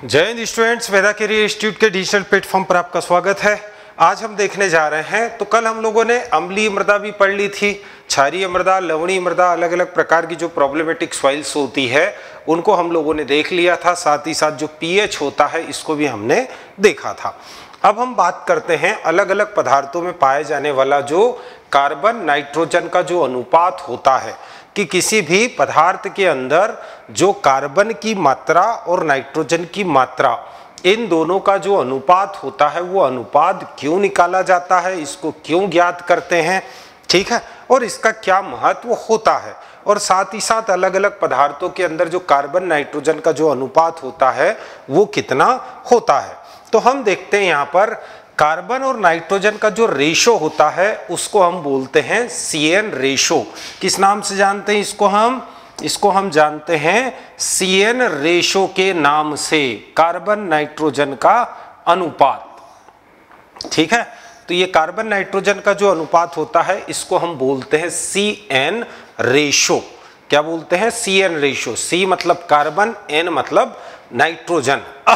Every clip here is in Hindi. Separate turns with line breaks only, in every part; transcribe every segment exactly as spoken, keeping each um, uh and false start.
जय Hind students, Veda career institute के डिजिटल प्लेटफॉर्म पर आपका स्वागत है। आज हम देखने जा रहे हैं, तो कल हम लोगों ने अम्लीय मृदा भी पढ़ ली थी, क्षारीय मृदा, लवणीय मृदा, अलग अलग प्रकार की जो प्रॉब्लमेटिक सॉइल्स होती है उनको हम लोगों ने देख लिया था। साथ ही साथ जो पीएच होता है इसको भी हमने देखा था। अब हम बात करते हैं अलग अलग पदार्थों में पाए जाने वाला जो कार्बन नाइट्रोजन का जो अनुपात होता है कि किसी भी पदार्थ के अंदर जो कार्बन की मात्रा और नाइट्रोजन की मात्रा, इन दोनों का जो अनुपात होता है वो अनुपात क्यों निकाला जाता है, इसको क्यों ज्ञात करते हैं, ठीक है, और इसका क्या महत्व होता है। और साथ ही साथ अलग अलग पदार्थों के अंदर जो कार्बन नाइट्रोजन का जो अनुपात होता है वो कितना होता है। तो हम देखते हैं यहाँ पर कार्बन और नाइट्रोजन का जो रेशो होता है उसको हम बोलते हैं सी एन रेशो। किस नाम से जानते हैं इसको हम इसको हम जानते हैं सी एन रेशो के नाम से, कार्बन नाइट्रोजन का अनुपात। ठीक है, तो ये कार्बन नाइट्रोजन का जो अनुपात होता है इसको हम बोलते हैं सी एन रेशो। क्या बोलते हैं? C N ratio. सी मतलब कार्बन, एन मतलब नाइट्रोजन।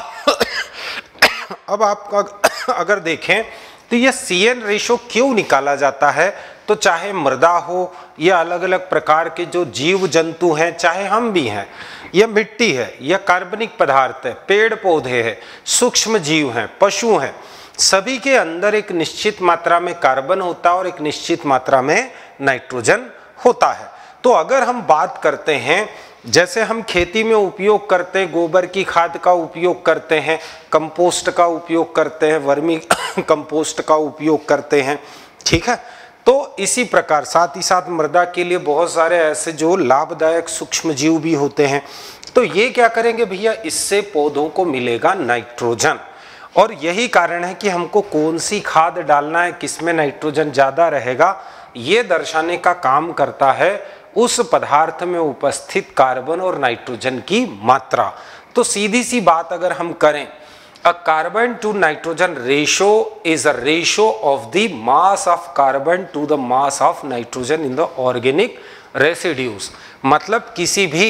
अब आप अगर देखें तो ये सी एन रेशो क्यों निकाला जाता है, तो चाहे मृदा हो या अलग अलग प्रकार के जो जीव जंतु हैं, चाहे हम भी हैं, या मिट्टी है, या कार्बनिक पदार्थ है, पेड़ पौधे हैं, सूक्ष्म जीव हैं, पशु हैं, सभी के अंदर एक निश्चित मात्रा में कार्बन होता है और एक निश्चित मात्रा में नाइट्रोजन होता है। तो अगर हम बात करते हैं, जैसे हम खेती में उपयोग करते हैं, गोबर की खाद का उपयोग करते हैं, कंपोस्ट का उपयोग करते हैं, वर्मी कंपोस्ट का उपयोग करते हैं, ठीक है, तो इसी प्रकार साथ ही साथ मृदा के लिए बहुत सारे ऐसे जो लाभदायक सूक्ष्म जीव भी होते हैं। तो ये क्या करेंगे भैया, इससे पौधों को मिलेगा नाइट्रोजन। और यही कारण है कि हमको कौन सी खाद डालना है, किसमें नाइट्रोजन ज़्यादा रहेगा, ये दर्शाने का काम करता है उस पदार्थ में उपस्थित कार्बन और नाइट्रोजन की मात्रा। तो सीधी सी बात अगर हम करें, a carbon to nitrogen ratio is a ratio of the mass of carbon to the mass of nitrogen in the organic residues. मतलब किसी भी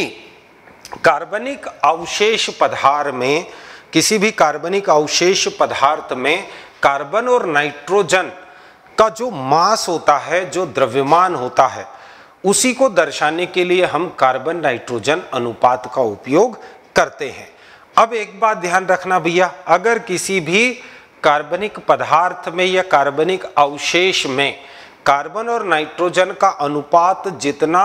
कार्बनिक अवशेष पदार्थ में किसी भी कार्बनिक अवशेष पदार्थ में कार्बन और नाइट्रोजन का जो मास होता है, जो द्रव्यमान होता है, उसी को दर्शाने के लिए हम कार्बन नाइट्रोजन अनुपात का उपयोग करते हैं। अब एक बात ध्यान रखना भैया, अगर किसी भी कार्बनिक पदार्थ में या कार्बनिक अवशेष में कार्बन और नाइट्रोजन का अनुपात जितना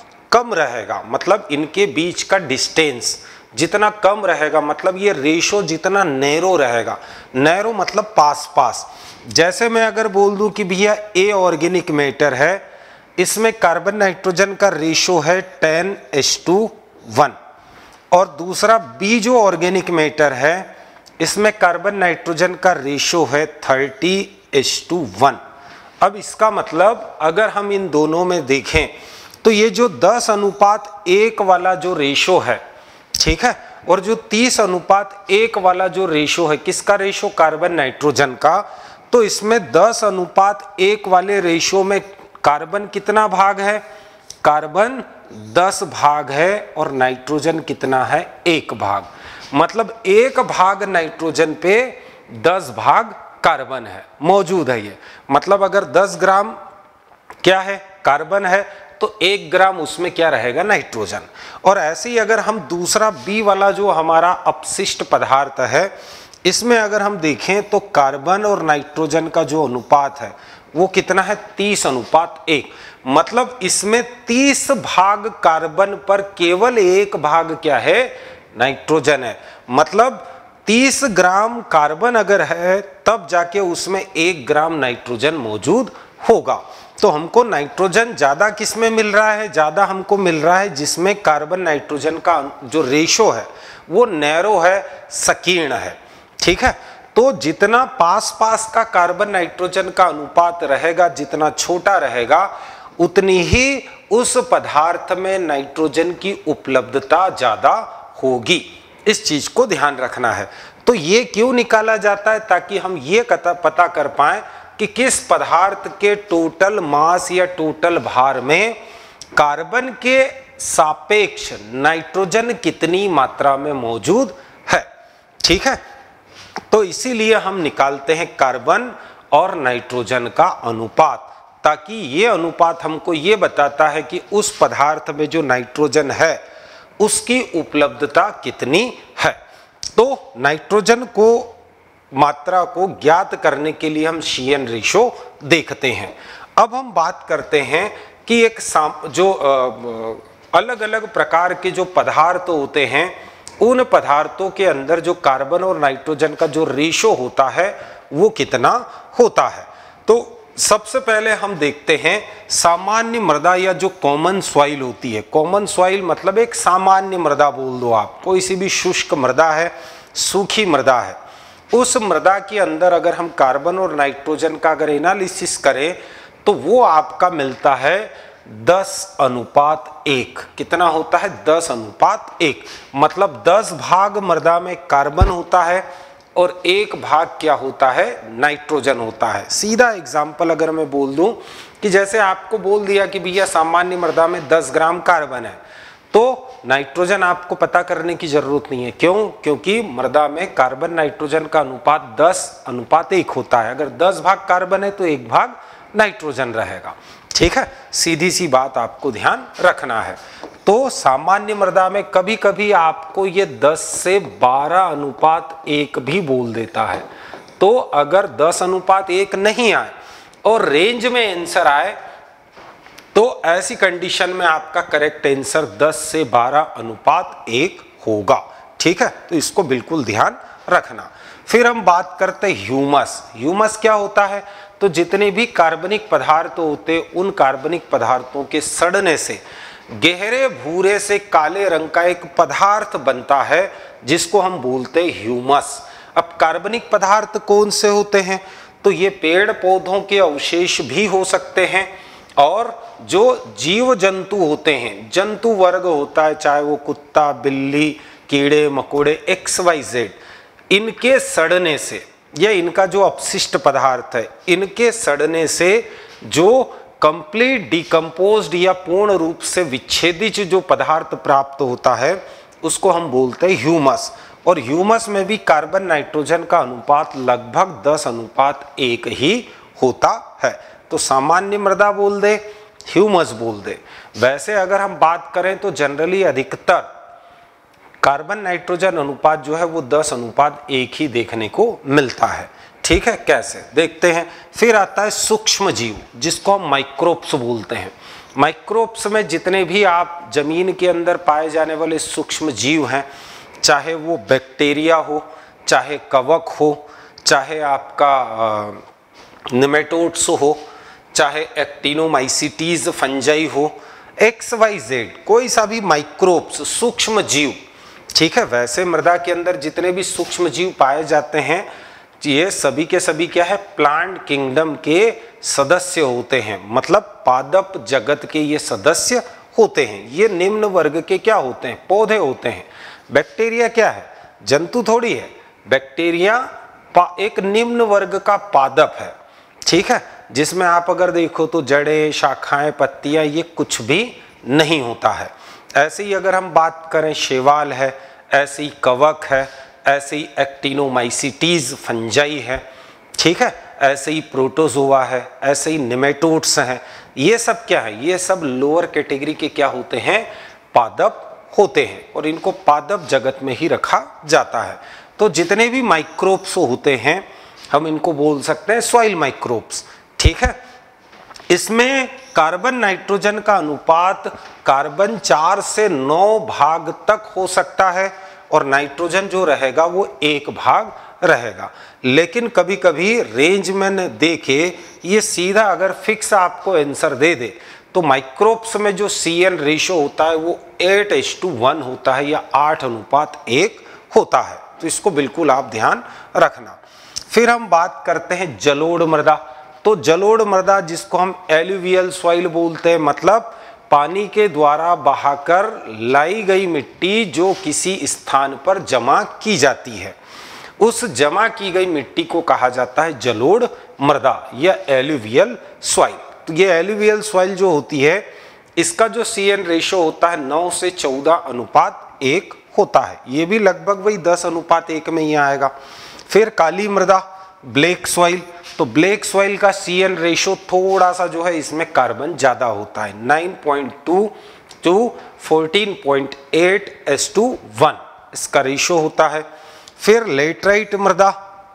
कम रहेगा, मतलब इनके बीच का डिस्टेंस जितना कम रहेगा, मतलब ये रेशो जितना नैरो रहेगा, नैरो मतलब पास पास। जैसे मैं अगर बोल दूं कि भैया ए ऑर्गेनिक मैटर है, इसमें कार्बन नाइट्रोजन का रेशो है टेन एच टू वन, और दूसरा बी जो ऑर्गेनिक मैटर है इसमें कार्बन नाइट्रोजन का रेशो है थर्टी एच टू वन। अब इसका मतलब अगर हम इन दोनों में देखें तो ये जो दस अनुपात एक वाला जो रेशो है, ठीक है, और जो तीस अनुपात एक वाला जो रेशो है, किसका रेशो? कार्बन नाइट्रोजन का। तो इसमें दस अनुपात एक वाले रेशो में कार्बन कितना भाग है? कार्बन दस भाग है और नाइट्रोजन कितना है? एक भाग। मतलब एक भाग नाइट्रोजन पे दस भाग कार्बन है, मौजूद है ये। मतलब अगर दस ग्राम क्या है? कार्बन है, तो एक ग्राम उसमें क्या रहेगा? नाइट्रोजन। और ऐसे ही अगर हम दूसरा बी वाला जो हमारा अपशिष्ट पदार्थ है, इसमें अगर हम देखें तो कार्बन और नाइट्रोजन का जो अनुपात है वो कितना है? तीस अनुपात एक। मतलब इसमें तीस भाग कार्बन पर केवल एक भाग क्या है? नाइट्रोजन है। मतलब तीस ग्राम कार्बन अगर है तब जाके उसमें एक ग्राम नाइट्रोजन मौजूद होगा। तो हमको नाइट्रोजन ज्यादा किस में मिल रहा है? ज्यादा हमको मिल रहा है जिसमें कार्बन नाइट्रोजन का जो रेशो है वो नैरो है, संकीर्ण है, ठीक है। तो जितना पास पास का कार्बन नाइट्रोजन का अनुपात रहेगा, जितना छोटा रहेगा, उतनी ही उस पदार्थ में नाइट्रोजन की उपलब्धता ज्यादा होगी। इस चीज को ध्यान रखना है। तो ये क्यों निकाला जाता है? ताकि हम ये पता कर पाए कि किस पदार्थ के टोटल मास या टोटल भार में कार्बन के सापेक्ष नाइट्रोजन कितनी मात्रा में मौजूद है। ठीक है। तो इसीलिए हम निकालते हैं कार्बन और नाइट्रोजन का अनुपात, ताकि ये अनुपात हमको ये बताता है कि उस पदार्थ में जो नाइट्रोजन है उसकी उपलब्धता कितनी है। तो नाइट्रोजन को मात्रा को ज्ञात करने के लिए हम सी एन रेशो देखते हैं। अब हम बात करते हैं कि एक जो अलग अलग प्रकार के जो पदार्थ होते हैं उन पदार्थों के अंदर जो कार्बन और नाइट्रोजन का जो रेशो होता है वो कितना होता है। तो सबसे पहले हम देखते हैं सामान्य मृदा या जो कॉमन सॉइल होती है। कॉमन सॉइल मतलब एक सामान्य मृदा बोल दो आप, कोई सी भी शुष्क मृदा है, सूखी मृदा है, उस मृदा के अंदर अगर हम कार्बन और नाइट्रोजन का अगर एनालिसिस करें तो वो आपका मिलता है दस अनुपात एक। कितना होता है? दस अनुपात एक। मतलब दस भाग मृदा में कार्बन होता है और एक भाग क्या होता है? नाइट्रोजन होता है। सीधा एग्जाम्पल अगर मैं बोल दूं कि जैसे आपको बोल दिया कि भैया सामान्य मृदा में दस ग्राम कार्बन है, तो नाइट्रोजन आपको पता करने की जरूरत नहीं है। क्यों? क्योंकि मृदा में कार्बन नाइट्रोजन का अनुपात दस अनुपात एक होता है। अगर दस भाग कार्बन है तो एक भाग नाइट्रोजन रहेगा। ठीक है, सीधी सी बात आपको ध्यान रखना है। तो सामान्य मृदा में कभी कभी आपको ये दस से बारह अनुपात एक भी बोल देता है। तो अगर दस अनुपात एक नहीं आए और रेंज में आंसर आए तो ऐसी कंडीशन में आपका करेक्ट आंसर दस से बारह अनुपात एक होगा। ठीक है, तो इसको बिल्कुल ध्यान रखना। फिर हम बात करते हैं ह्यूमस। ह्यूमस क्या होता है? तो जितने भी कार्बनिक पदार्थ होते उन कार्बनिक पदार्थों के सड़ने से गहरे भूरे से काले रंग का एक पदार्थ बनता है जिसको हम बोलते हैं ह्यूमस। अब कार्बनिक पदार्थ कौन से होते हैं? तो ये पेड़ पौधों के अवशेष भी हो सकते हैं और जो जीव जंतु होते हैं, जंतु वर्ग होता है, चाहे वो कुत्ता, बिल्ली, कीड़े मकोड़े, एक्स वाई जेड, इनके सड़ने से या इनका जो अपशिष्ट पदार्थ है इनके सड़ने से जो कंप्लीट डिकम्पोज्ड या पूर्ण रूप से विच्छेदित जो पदार्थ प्राप्त होता है उसको हम बोलते हैं ह्यूमस। और ह्यूमस में भी कार्बन नाइट्रोजन का अनुपात लगभग दस अनुपात एक ही होता है। तो सामान्य मृदा बोल दे, ह्यूमस बोल दे। वैसे अगर हम बात करें तो जनरली अधिकतर कार्बन नाइट्रोजन अनुपात जो है वो दस अनुपात एक ही देखने को मिलता है। ठीक है, कैसे देखते हैं। फिर आता है सूक्ष्म जीव जिसको हम माइक्रोब्स बोलते हैं। माइक्रोब्स में जितने भी आप जमीन के अंदर पाए जाने वाले सूक्ष्म जीव हैं, चाहे वो बैक्टीरिया हो, चाहे कवक हो, चाहे आपका निमेटोड्स हो, चाहे एक्टिनोमाइसिटीज फंजाई हो, एक्स वाई जेड, कोई सा भी माइक्रोब्स सूक्ष्म जीव। ठीक है, वैसे मृदा के अंदर जितने भी सूक्ष्म जीव पाए जाते हैं ये सभी के सभी क्या है? प्लांट किंगडम के सदस्य होते हैं। मतलब पादप जगत के ये सदस्य होते हैं। ये निम्न वर्ग के क्या होते हैं? पौधे होते हैं। बैक्टीरिया क्या है? जंतु थोड़ी है। बैक्टीरिया एक निम्न वर्ग का पादप है। ठीक है, जिसमें आप अगर देखो तो जड़ें, शाखाएं, पत्तियां ये कुछ भी नहीं होता है। ऐसे ही अगर हम बात करें शैवाल है, ऐसे ही कवक है, ऐसे ही एक्टिनोमाइसिटीज फंजाई है। ठीक है, ऐसे ही प्रोटोजोआ है, ऐसे ही निमेटोड्स हैं। ये सब क्या है? ये सब लोअर कैटेगरी के क्या होते हैं? पादप होते हैं और इनको पादप जगत में ही रखा जाता है। तो जितने भी माइक्रोब्स होते हैं हम इनको बोल सकते हैं सॉइल माइक्रोब्स। ठीक है, इसमें कार्बन नाइट्रोजन का अनुपात कार्बन चार से नौ भाग तक हो सकता है और नाइट्रोजन जो रहेगा वो एक भाग रहेगा। लेकिन कभी कभी रेंज में देखे ये सीधा अगर फिक्स आपको आंसर दे दे तो माइक्रोब्स में जो सी एन रेशो होता है वो एट एच टू वन होता है या आठ अनुपात एक होता है। तो इसको बिल्कुल आप ध्यान रखना। फिर हम बात करते हैं जलोढ़ मृदा। तो जलोढ़ मृदा जिसको हम एलुवियल सॉइल बोलते हैं, मतलब पानी के द्वारा बहाकर लाई गई मिट्टी जो किसी स्थान पर जमा की जाती है, उस जमा की गई मिट्टी को कहा जाता है जलोढ़ मृदा या एलुवियल सॉइल। तो ये एलुवियल सॉइल जो होती है इसका जो सी एन रेशो होता है नौ से चौदह अनुपात एक होता है। ये भी लगभग वही दस अनुपात एक में ही आएगा। फिर काली मृदा, ब्लैक सॉइल, तो ब्लैक सॉइल का सी एन रेशो थोड़ा सा जो है इसमें कार्बन ज्यादा होता है, nine point two to fourteen point eight is to one इसका रेशो होता है। फिर लेटराइट मृदा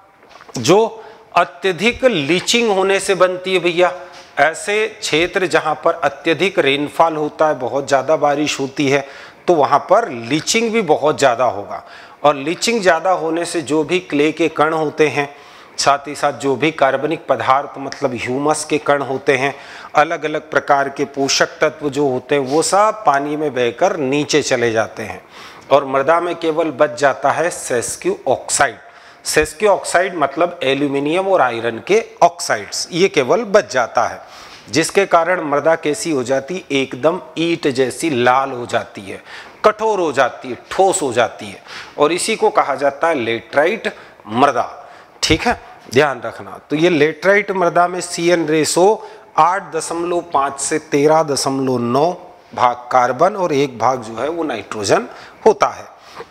जो अत्यधिक लीचिंग होने से बनती है भैया, ऐसे क्षेत्र जहां पर अत्यधिक रेनफॉल होता है, बहुत ज़्यादा बारिश होती है, तो वहां पर लीचिंग भी बहुत ज़्यादा होगा। और लीचिंग ज़्यादा होने से जो भी क्ले के कण होते हैं, साथ ही साथ जो भी कार्बनिक पदार्थ मतलब ह्यूमस के कण होते हैं, अलग अलग प्रकार के पोषक तत्व जो होते हैं, वो सब पानी में बहकर नीचे चले जाते हैं और मृदा में केवल बच जाता है सेस्क्यू ऑक्साइड। सेस्क्यू ऑक्साइड मतलब एल्यूमिनियम और आयरन के ऑक्साइड्स, ये केवल बच जाता है, जिसके कारण मृदा कैसी हो जाती, एकदम ईंट जैसी लाल हो जाती है, कठोर हो जाती है, ठोस हो जाती है, और इसी को कहा जाता है लेटराइट मृदा। ठीक है, ध्यान रखना। तो ये लेटराइट मृदा में सी एन रेशो आठ दशमलव पाँच से तेरह दशमलव नौ भाग कार्बन और एक भाग जो है वो नाइट्रोजन होता है।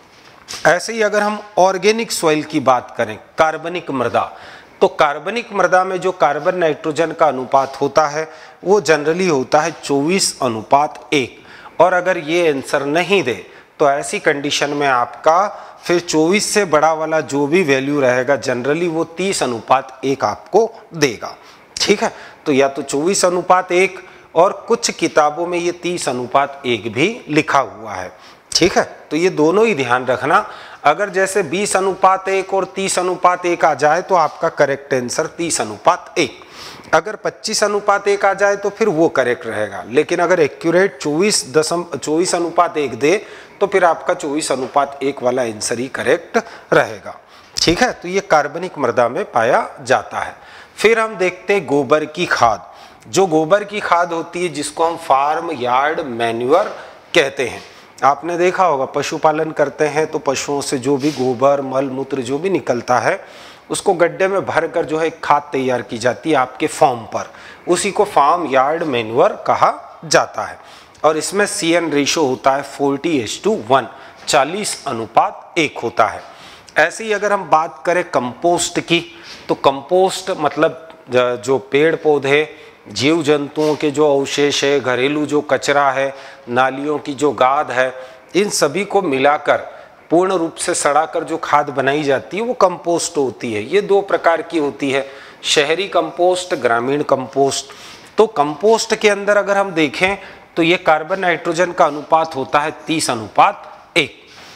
ऐसे ही अगर हम ऑर्गेनिक सॉइल की बात करें, कार्बनिक मृदा, तो कार्बनिक मृदा में जो कार्बन नाइट्रोजन का अनुपात होता है वो जनरली होता है चौबीस अनुपात एक। और अगर ये आंसर नहीं दे तो ऐसी कंडीशन में आपका फिर चौबीस से बड़ा वाला जो भी वैल्यू रहेगा जनरली वो तीस अनुपात एक आपको देगा। ठीक है, तो या तो चौबीस अनुपात एक, और कुछ किताबों में ये तीस अनुपात एक भी लिखा हुआ है। ठीक है, तो ये दोनों ही ध्यान रखना। अगर जैसे बीस अनुपात एक और तीस अनुपात एक आ जाए तो आपका करेक्ट आंसर तीस अनुपात एक। अगर पच्चीस अनुपात एक आ जाए तो फिर वो करेक्ट रहेगा, लेकिन अगर एक्यूरेट चौबीस दशम चौबीस अनुपात एक दे तो फिर आपका चौबीस अनुपात एक वाला आंसर ही करेक्ट रहेगा। ठीक है, तो ये कार्बनिक मृदा में पाया जाता है। फिर हम देखते हैं गोबर की खाद। जो गोबर की खाद होती है जिसको हम फार्म यार्ड मैन्यूअर कहते हैं, आपने देखा होगा पशुपालन करते हैं तो पशुओं से जो भी गोबर मल मूत्र जो भी निकलता है उसको गड्ढे में भर कर जो है खाद तैयार की जाती है आपके फार्म पर, उसी को फार्म यार्ड मैन्यूअर कहा जाता है। और इसमें सी एन रेशो होता है फोर्टी एस टू वन, चालीस अनुपात एक होता है। ऐसे ही अगर हम बात करें कंपोस्ट की, तो कंपोस्ट मतलब जो पेड़ पौधे जीव जंतुओं के जो अवशेष है, घरेलू जो कचरा है, नालियों की जो गाद है, इन सभी को मिलाकर पूर्ण रूप से सड़ाकर जो खाद बनाई जाती है वो कंपोस्ट होती है। ये दो प्रकार की होती है, शहरी कंपोस्ट, ग्रामीण कंपोस्ट। तो कंपोस्ट के अंदर अगर हम देखें तो ये कार्बन नाइट्रोजन का अनुपात होता है तीस अनुपात एक।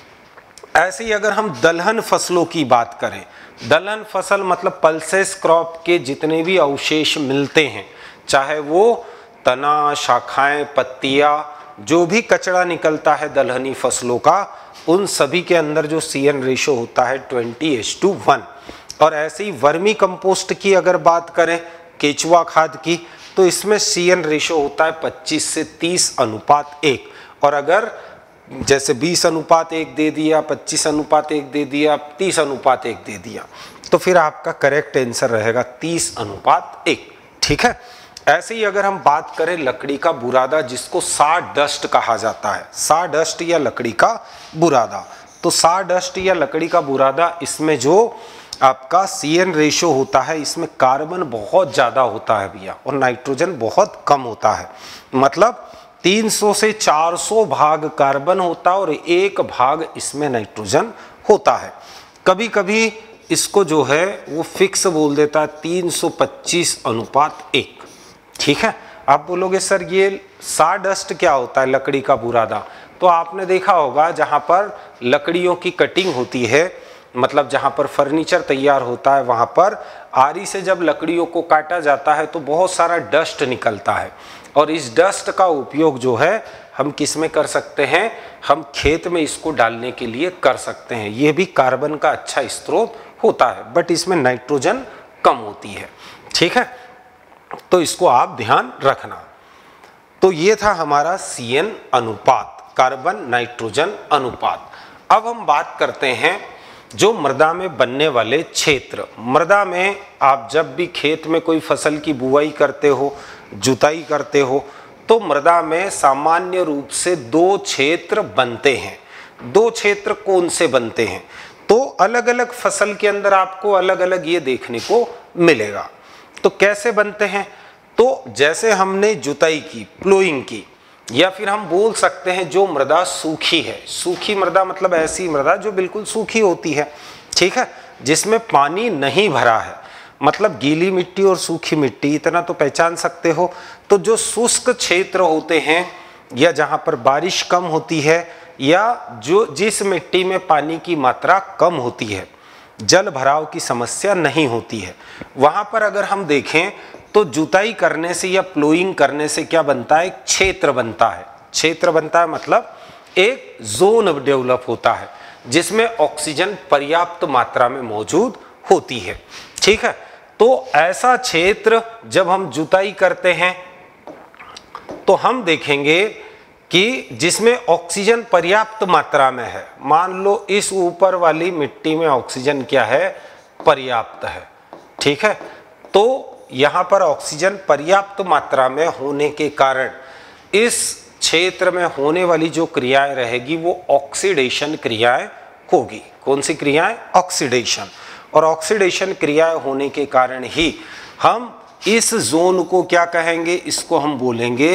ऐसे ही अगर हम दलहन फसलों की बात करें, दलहन फसल मतलब पल्सेस क्रॉप के जितने भी अवशेष मिलते हैं, चाहे वो तना, शाखाएं, पत्तियां, जो भी कचरा निकलता है दलहनी फसलों का, उन सभी के अंदर जो सी एन रेशो होता है ट्वेंटी एस टू वन। और ऐसे ही वर्मी कंपोस्ट की अगर बात करें, केचुआ खाद की, तो इसमें सी एन रेशो होता है पच्चीस से तीस अनुपात एक। और अगर जैसे बीस अनुपात एक दे दिया, पच्चीस अनुपात एक दे दिया, तीस अनुपात एक दे दिया, तो फिर आपका करेक्ट आंसर रहेगा तीस अनुपात एक। ठीक है, ऐसे ही अगर हम बात करें लकड़ी का बुरादा, जिसको सा डस्ट कहा जाता है, सा डस्ट या लकड़ी का बुरादा, तो सा डस्ट या लकड़ी का बुरादा, इसमें जो आपका सी एन रेशो होता है, इसमें कार्बन बहुत ज़्यादा होता है भैया और नाइट्रोजन बहुत कम होता है। मतलब तीन सौ से चार सौ भाग कार्बन होता है और एक भाग इसमें नाइट्रोजन होता है। कभी कभी इसको जो है वो फिक्स बोल देता है तीन सौ पच्चीस अनुपात एक। ठीक है, आप बोलोगे सर ये सा डस्ट क्या होता है, लकड़ी का बुरादा? तो आपने देखा होगा जहाँ पर लकड़ियों की कटिंग होती है, मतलब जहाँ पर फर्नीचर तैयार होता है, वहाँ पर आरी से जब लकड़ियों को काटा जाता है तो बहुत सारा डस्ट निकलता है, और इस डस्ट का उपयोग जो है हम किस में कर सकते हैं, हम खेत में इसको डालने के लिए कर सकते हैं। ये भी कार्बन का अच्छा स्रोत होता है, बट इसमें नाइट्रोजन कम होती है। ठीक है, तो इसको आप ध्यान रखना। तो ये था हमारा सी एन अनुपात, कार्बन नाइट्रोजन अनुपात। अब हम बात करते हैं जो मृदा में बनने वाले क्षेत्र। मृदा में आप जब भी खेत में कोई फसल की बुआई करते हो, जुताई करते हो, तो मृदा में सामान्य रूप से दो क्षेत्र बनते हैं। दो क्षेत्र कौन से बनते हैं। तो अलग अलग फसल के अंदर आपको अलग अलग ये देखने को मिलेगा। तो कैसे बनते हैं, तो जैसे हमने जुताई की, प्लोइंग की, या फिर हम बोल सकते हैं जो मृदा सूखी है, सूखी मृदा मतलब ऐसी मृदा जो बिल्कुल सूखी होती है, ठीक है, जिसमें पानी नहीं भरा है, मतलब गीली मिट्टी और सूखी मिट्टी इतना तो पहचान सकते हो। तो जो शुष्क क्षेत्र होते हैं या जहां पर बारिश कम होती है या जो जिस मिट्टी में पानी की मात्रा कम होती है, जल भराव की समस्या नहीं होती है, वहां पर अगर हम देखें तो जुताई करने से या प्लोइंग करने से क्या बनता है, क्षेत्र बनता है। क्षेत्र बनता है मतलब एक जोन डेवलप होता है जिसमें ऑक्सीजन पर्याप्त मात्रा में मौजूद होती है, ठीक है। तो ऐसा क्षेत्र जब हम जुताई करते हैं तो हम देखेंगे कि जिसमें ऑक्सीजन पर्याप्त मात्रा में है। मान लो इस ऊपर वाली मिट्टी में ऑक्सीजन क्या है, पर्याप्त है, ठीक है। तो यहाँ पर ऑक्सीजन पर्याप्त मात्रा में होने के कारण इस क्षेत्र में होने वाली जो क्रियाएं रहेगी वो ऑक्सीडेशन क्रियाएं होगी। कौन सी क्रियाएं, ऑक्सीडेशन। और ऑक्सीडेशन क्रियाएं होने के कारण ही हम इस जोन को क्या कहेंगे, इसको हम बोलेंगे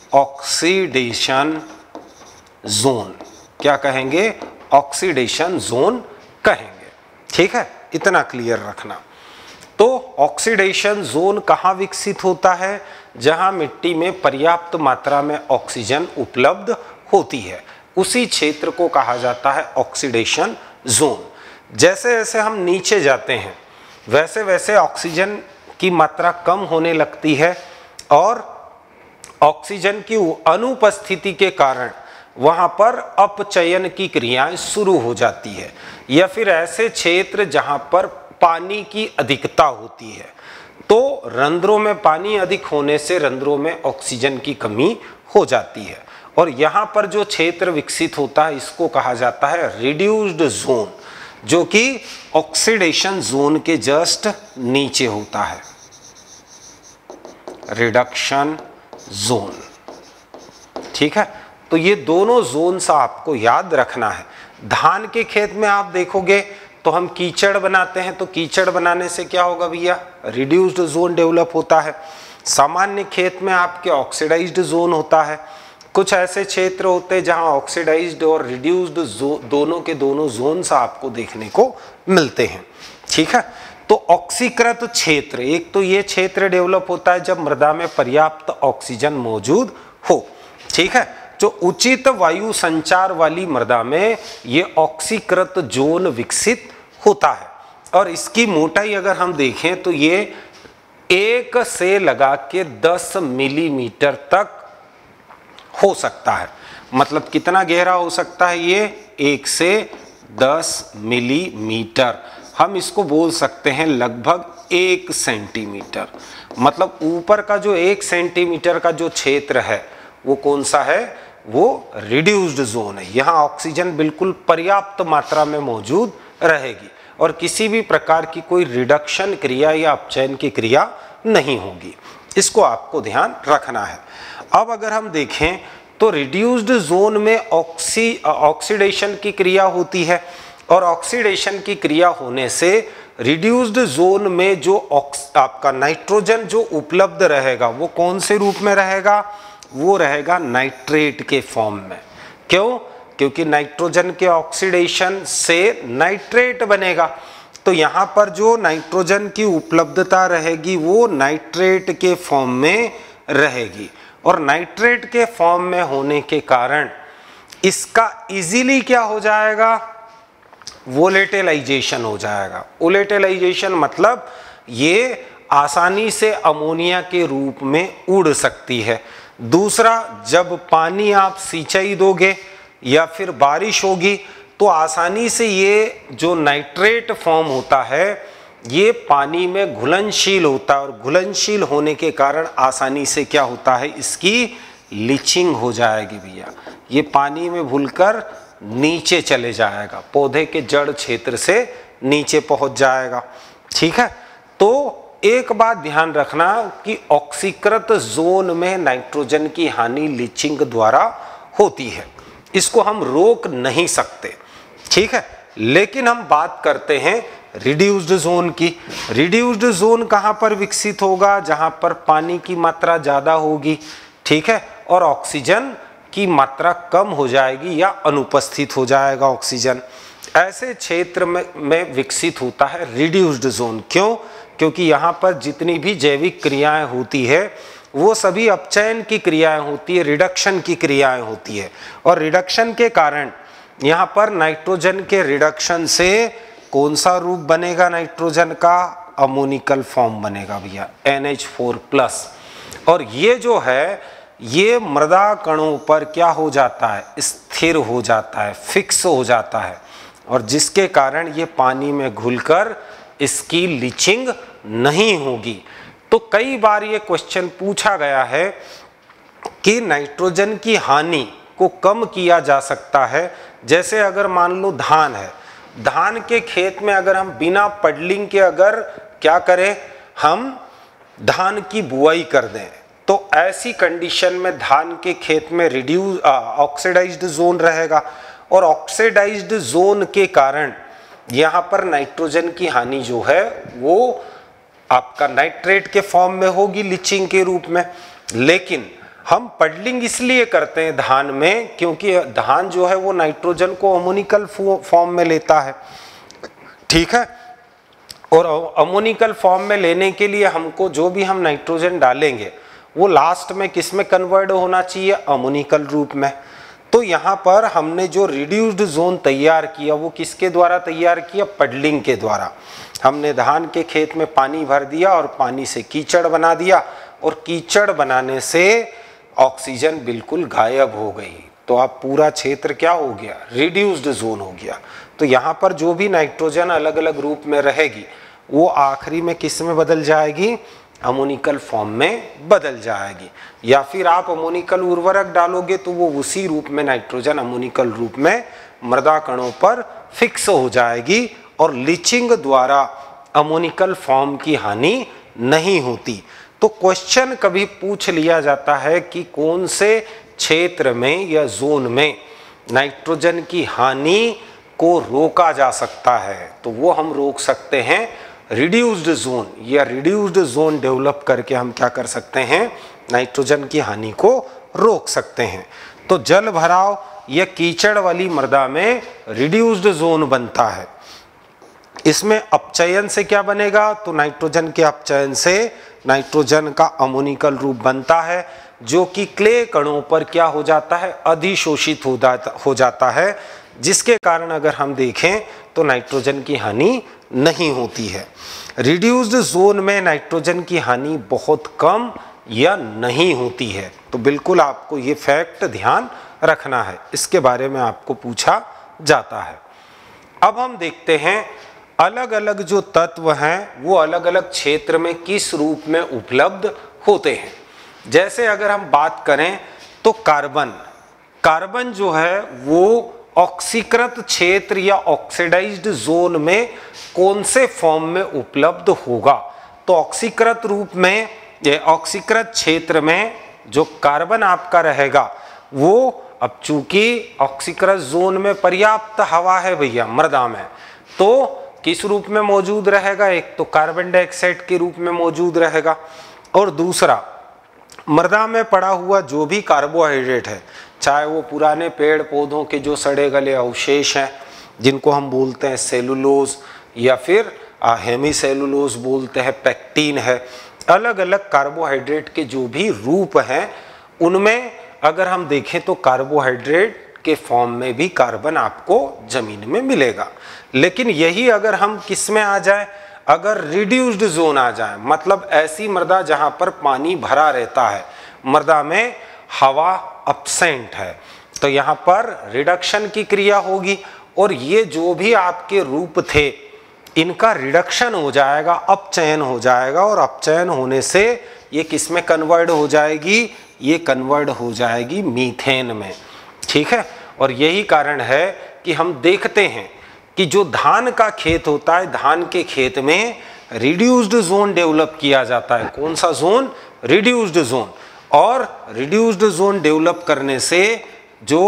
ऑक्सीडेशन जोन। क्या कहेंगे, ऑक्सीडेशन जोन कहेंगे, ठीक है। इतना क्लियर रखना। तो ऑक्सीडेशन जोन कहाँ विकसित होता है, जहां मिट्टी में पर्याप्त मात्रा में ऑक्सीजन उपलब्ध होती है, उसी क्षेत्र को कहा जाता है ऑक्सीडेशन जोन। जैसे जैसे हम नीचे जाते हैं वैसे वैसे ऑक्सीजन की मात्रा कम होने लगती है और ऑक्सीजन की अनुपस्थिति के कारण वहां पर अपचयन की क्रियाएं शुरू हो जाती है, या फिर ऐसे क्षेत्र जहां पर पानी की अधिकता होती है। तो रंध्रों में पानी अधिक होने से रंध्रों में ऑक्सीजन की कमी हो जाती है और यहाँ पर जो क्षेत्र विकसित होता है इसको कहा जाता है रिड्यूस्ड जोन, जो कि ऑक्सीडेशन जोन के जस्ट नीचे होता है, रिडक्शन जोन, ठीक है। तो ये दोनों जोन्स आपको याद रखना है। धान के खेत में आप देखोगे तो हम कीचड़ बनाते हैं, तो कीचड़ बनाने से क्या होगा भैया, रिड्यूस्ड जोन डेवलप होता है। सामान्य खेत में आपके ऑक्सीडाइज्ड जोन होता है। कुछ ऐसे क्षेत्र होते हैं जहां ऑक्सीडाइज्ड और रिड्यूस्ड दोनों के दोनों जोन्स आपको देखने को मिलते हैं, ठीक है। तो ऑक्सीकृत क्षेत्र, एक तो ये क्षेत्र डेवलप होता है जब मृदा में पर्याप्त ऑक्सीजन मौजूद हो, ठीक है। जो उचित वायु संचार वाली मृदा में ये ऑक्सीकृत जोन विकसित होता है और इसकी मोटाई अगर हम देखें तो ये एक से लगा के दस मिलीमीटर तक हो सकता है। मतलब कितना गहरा हो सकता है ये, एक से दस मिलीमीटर। हम इसको बोल सकते हैं लगभग एक सेंटीमीटर। मतलब ऊपर का जो एक सेंटीमीटर का जो क्षेत्र है वो कौन सा है, वो रिड्यूस्ड जोन है। यहाँ ऑक्सीजन बिल्कुल पर्याप्त मात्रा में मौजूद रहेगी और किसी भी प्रकार की कोई रिडक्शन क्रिया या अपचयन की क्रिया नहीं होगी। इसको आपको ध्यान रखना है। अब अगर हम देखें तो रिड्यूस्ड जोन में ऑक्सी ऑक्सीडेशन की क्रिया होती है और ऑक्सीडेशन की क्रिया होने से रिड्यूस्ड जोन में जो आपका नाइट्रोजन जो उपलब्ध रहेगा वो कौन से रूप में रहेगा, वो रहेगा नाइट्रेट के फॉर्म में। क्यों, क्योंकि नाइट्रोजन के ऑक्सीडेशन से नाइट्रेट बनेगा। तो यहाँ पर जो नाइट्रोजन की उपलब्धता रहेगी वो नाइट्रेट के फॉर्म में रहेगी और नाइट्रेट के फॉर्म में होने के कारण इसका इजीली क्या हो जाएगा, वोलेटिलाइजेशन हो जाएगा। वोलेटिलाइजेशन मतलब ये आसानी से अमोनिया के रूप में उड़ सकती है। दूसरा, जब पानी आप सिंचाई दोगे या फिर बारिश होगी तो आसानी से ये जो नाइट्रेट फॉर्म होता है ये पानी में घुलनशील होता है और घुलनशील होने के कारण आसानी से क्या होता है, इसकी लीचिंग हो जाएगी भैया। ये पानी में घुलकर नीचे चले जाएगा, पौधे के जड़ क्षेत्र से नीचे पहुंच जाएगा, ठीक है। तो एक बात ध्यान रखना कि ऑक्सीकृत जोन में नाइट्रोजन की हानि लीचिंग द्वारा होती है। इसको हम रोक नहीं सकते, ठीक है। लेकिन हम बात करते हैं रिड्यूस्ड जोन की। रिड्यूस्ड जोन कहाँ पर विकसित होगा? जहाँ पर पानी की मात्रा ज़्यादा होगी, ठीक है, और ऑक्सीजन की मात्रा कम हो जाएगी या अनुपस्थित हो जाएगा ऑक्सीजन। ऐसे क्षेत्र में, में विकसित होता है रिड्यूस्ड जोन। क्यों? क्योंकि यहाँ पर जितनी भी जैविक क्रियाएं होती है वो सभी अपचयन की क्रियाएं होती है, रिडक्शन की क्रियाएं होती है। और रिडक्शन के कारण यहाँ पर नाइट्रोजन के रिडक्शन से कौन सा रूप बनेगा नाइट्रोजन का? अमोनिकल फॉर्म बनेगा भैया, एन एच फोर प्लस। और ये जो है ये मृदा कणों पर क्या हो जाता है? स्थिर हो जाता है, फिक्स हो जाता है, और जिसके कारण ये पानी में घुलकर इसकी लीचिंग नहीं होगी। तो कई बार ये क्वेश्चन पूछा गया है कि नाइट्रोजन की हानि को कम किया जा सकता है। जैसे अगर मान लो धान है, धान के खेत में अगर हम बिना पडलिंग के अगर क्या करें, हम धान की बुआई कर दें, तो ऐसी कंडीशन में धान के खेत में रिड्यूस ऑक्सीडाइज्ड जोन रहेगा, और ऑक्सीडाइज्ड जोन के कारण यहाँ पर नाइट्रोजन की हानि जो है वो आपका नाइट्रेट के फॉर्म में होगी, लीचिंग के रूप में। लेकिन हम पडलिंग इसलिए करते हैं धान में क्योंकि धान जो है वो नाइट्रोजन को अमोनिकल फॉर्म में लेता है, ठीक है। और अमोनिकल फॉर्म में लेने के लिए हमको जो भी हम नाइट्रोजन डालेंगे वो लास्ट में किस में कन्वर्ट होना चाहिए? अमोनिकल रूप में। तो यहाँ पर हमने जो रिड्यूस्ड जोन तैयार किया वो किसके द्वारा तैयार किया? पडलिंग के द्वारा। हमने धान के खेत में पानी भर दिया और पानी से कीचड़ बना दिया, और कीचड़ बनाने से ऑक्सीजन बिल्कुल गायब हो गई। तो अब पूरा क्षेत्र क्या हो गया? रिड्यूस्ड जोन हो गया। तो यहाँ पर जो भी नाइट्रोजन अलग अलग रूप में रहेगी वो आखिरी में किस में बदल जाएगी? अमोनिकल फॉर्म में बदल जाएगी। या फिर आप अमोनिकल उर्वरक डालोगे तो वो उसी रूप में नाइट्रोजन अमोनिकल रूप में मृदा कणों पर फिक्स हो जाएगी, और लीचिंग द्वारा अमोनिकल फॉर्म की हानि नहीं होती। तो क्वेश्चन कभी पूछ लिया जाता है कि कौन से क्षेत्र में या जोन में नाइट्रोजन की हानि को रोका जा सकता है, तो वो हम रोक सकते हैं रिड्यूस्ड जोन, या रिड्यूस्ड जोन डेवलप करके हम क्या कर सकते हैं? नाइट्रोजन की हानि को रोक सकते हैं। तो जल भराव या कीचड़ वाली मृदा में रिड्यूस्ड जोन बनता है। इसमें अपचयन से क्या बनेगा? तो नाइट्रोजन के अपचयन से नाइट्रोजन का अमोनिकल रूप बनता है, जो कि क्ले कणों पर क्या हो जाता है? अधिशोषित हो जाता हो जाता है, जिसके कारण अगर हम देखें तो नाइट्रोजन की हानि नहीं होती है। रिड्यूस्ड जोन में नाइट्रोजन की हानि बहुत कम या नहीं होती है। तो बिल्कुल आपको ये फैक्ट ध्यान रखना है, इसके बारे में आपको पूछा जाता है। अब हम देखते हैं अलग अलग जो तत्व हैं वो अलग अलग क्षेत्र में किस रूप में उपलब्ध होते हैं। जैसे अगर हम बात करें तो कार्बन, कार्बन जो है वो ऑक्सीकृत क्षेत्र या ऑक्सीडाइज्ड जोन में कौन से फॉर्म में उपलब्ध होगा? तो ऑक्सीकृत रूप में, ये ऑक्सीकृत क्षेत्र में जो कार्बन आपका रहेगा वो, अब चूंकि ऑक्सीकृत जोन में पर्याप्त हवा है भैया मृदा में, तो किस रूप में मौजूद रहेगा? एक तो कार्बन डाइऑक्साइड के रूप में मौजूद रहेगा, और दूसरा मृदा में पड़ा हुआ जो भी कार्बोहाइड्रेट है, चाहे वो पुराने पेड़ पौधों के जो सड़े गले अवशेष हैं जिनको हम बोलते हैं सेलुलोज, या फिर हेमी सेलुलोज बोलते हैं, पेक्टिन है, अलग अलग कार्बोहाइड्रेट के जो भी रूप हैं उनमें अगर हम देखें तो कार्बोहाइड्रेट के फॉर्म में भी कार्बन आपको जमीन में मिलेगा। लेकिन यही अगर हम किस में आ जाए? अगर रिड्यूस्ड जोन आ जाए, मतलब ऐसी मृदा जहां पर पानी भरा रहता है, मृदा में हवा अपसेंट है, तो यहाँ पर रिडक्शन की क्रिया होगी, और ये जो भी आपके रूप थे इनका रिडक्शन हो जाएगा, अपचयन हो जाएगा, और अपचयन होने से ये किस में कन्वर्ट हो जाएगी? ये कन्वर्ट हो जाएगी मीथेन में, ठीक है। और यही कारण है कि हम देखते हैं कि जो धान का खेत होता है, धान के खेत में रिड्यूस्ड जोन डेवलप किया जाता है। कौन सा जोन? Reduced zone. और रिड्यूस्ड जोन डेवलप करने से जो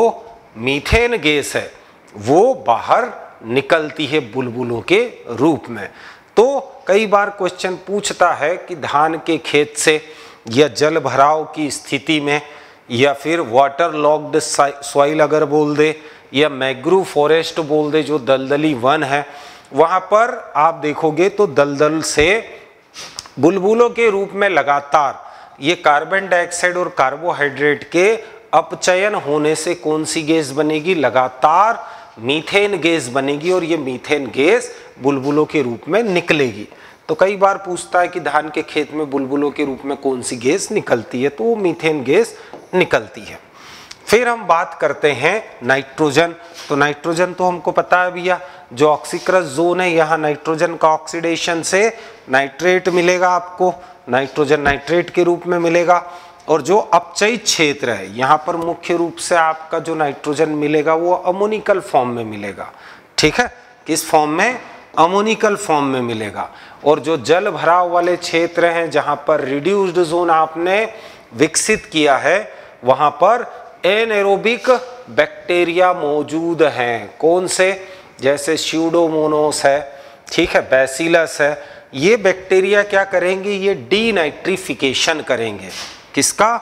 मीथेन गैस है वो बाहर निकलती है बुलबुलों के रूप में। तो कई बार क्वेश्चन पूछता है कि धान के खेत से या जल भराव की स्थिति में या फिर वाटर लॉक्ड सॉइल अगर बोल दे या मैंग्रोव फॉरेस्ट बोल दे, जो दलदली वन है, वहां पर आप देखोगे तो दलदल से बुलबुलों के रूप में लगातार ये कार्बन डाइऑक्साइड और कार्बोहाइड्रेट के अपचयन होने से कौन सी गैस बनेगी? लगातार मीथेन गैस बनेगी और ये मीथेन गैस बुलबुलों के रूप में निकलेगी। तो कई बार पूछता है कि धान के खेत में बुलबुलों के रूप में कौन सी गैस निकलती है, तो वो मीथेन गैस निकलती है। फिर हम बात करते हैं नाइट्रोजन। तो नाइट्रोजन तो हमको पता है भैया, जो ऑक्सीकृत जोन है यहाँ नाइट्रोजन का ऑक्सीडेशन से नाइट्रेट मिलेगा, आपको नाइट्रोजन नाइट्रेट के रूप में मिलेगा। और जो अपचयित क्षेत्र है यहाँ पर मुख्य रूप से आपका जो नाइट्रोजन मिलेगा वो अमोनिकल फॉर्म में मिलेगा। ठीक है, किस फॉर्म में? अमोनिकल फॉर्म में मिलेगा। और जो जल भराव वाले क्षेत्र हैं जहां पर रिड्यूस्ड जोन आपने विकसित किया है, वहां पर एनएरोबिक बैक्टीरिया मौजूद हैं। कौन से? जैसे स्यूडोमोनास है, ठीक है, बैसिलस है। ये बैक्टीरिया क्या करेंगे? ये डीनाइट्रिफिकेशन करेंगे। किसका?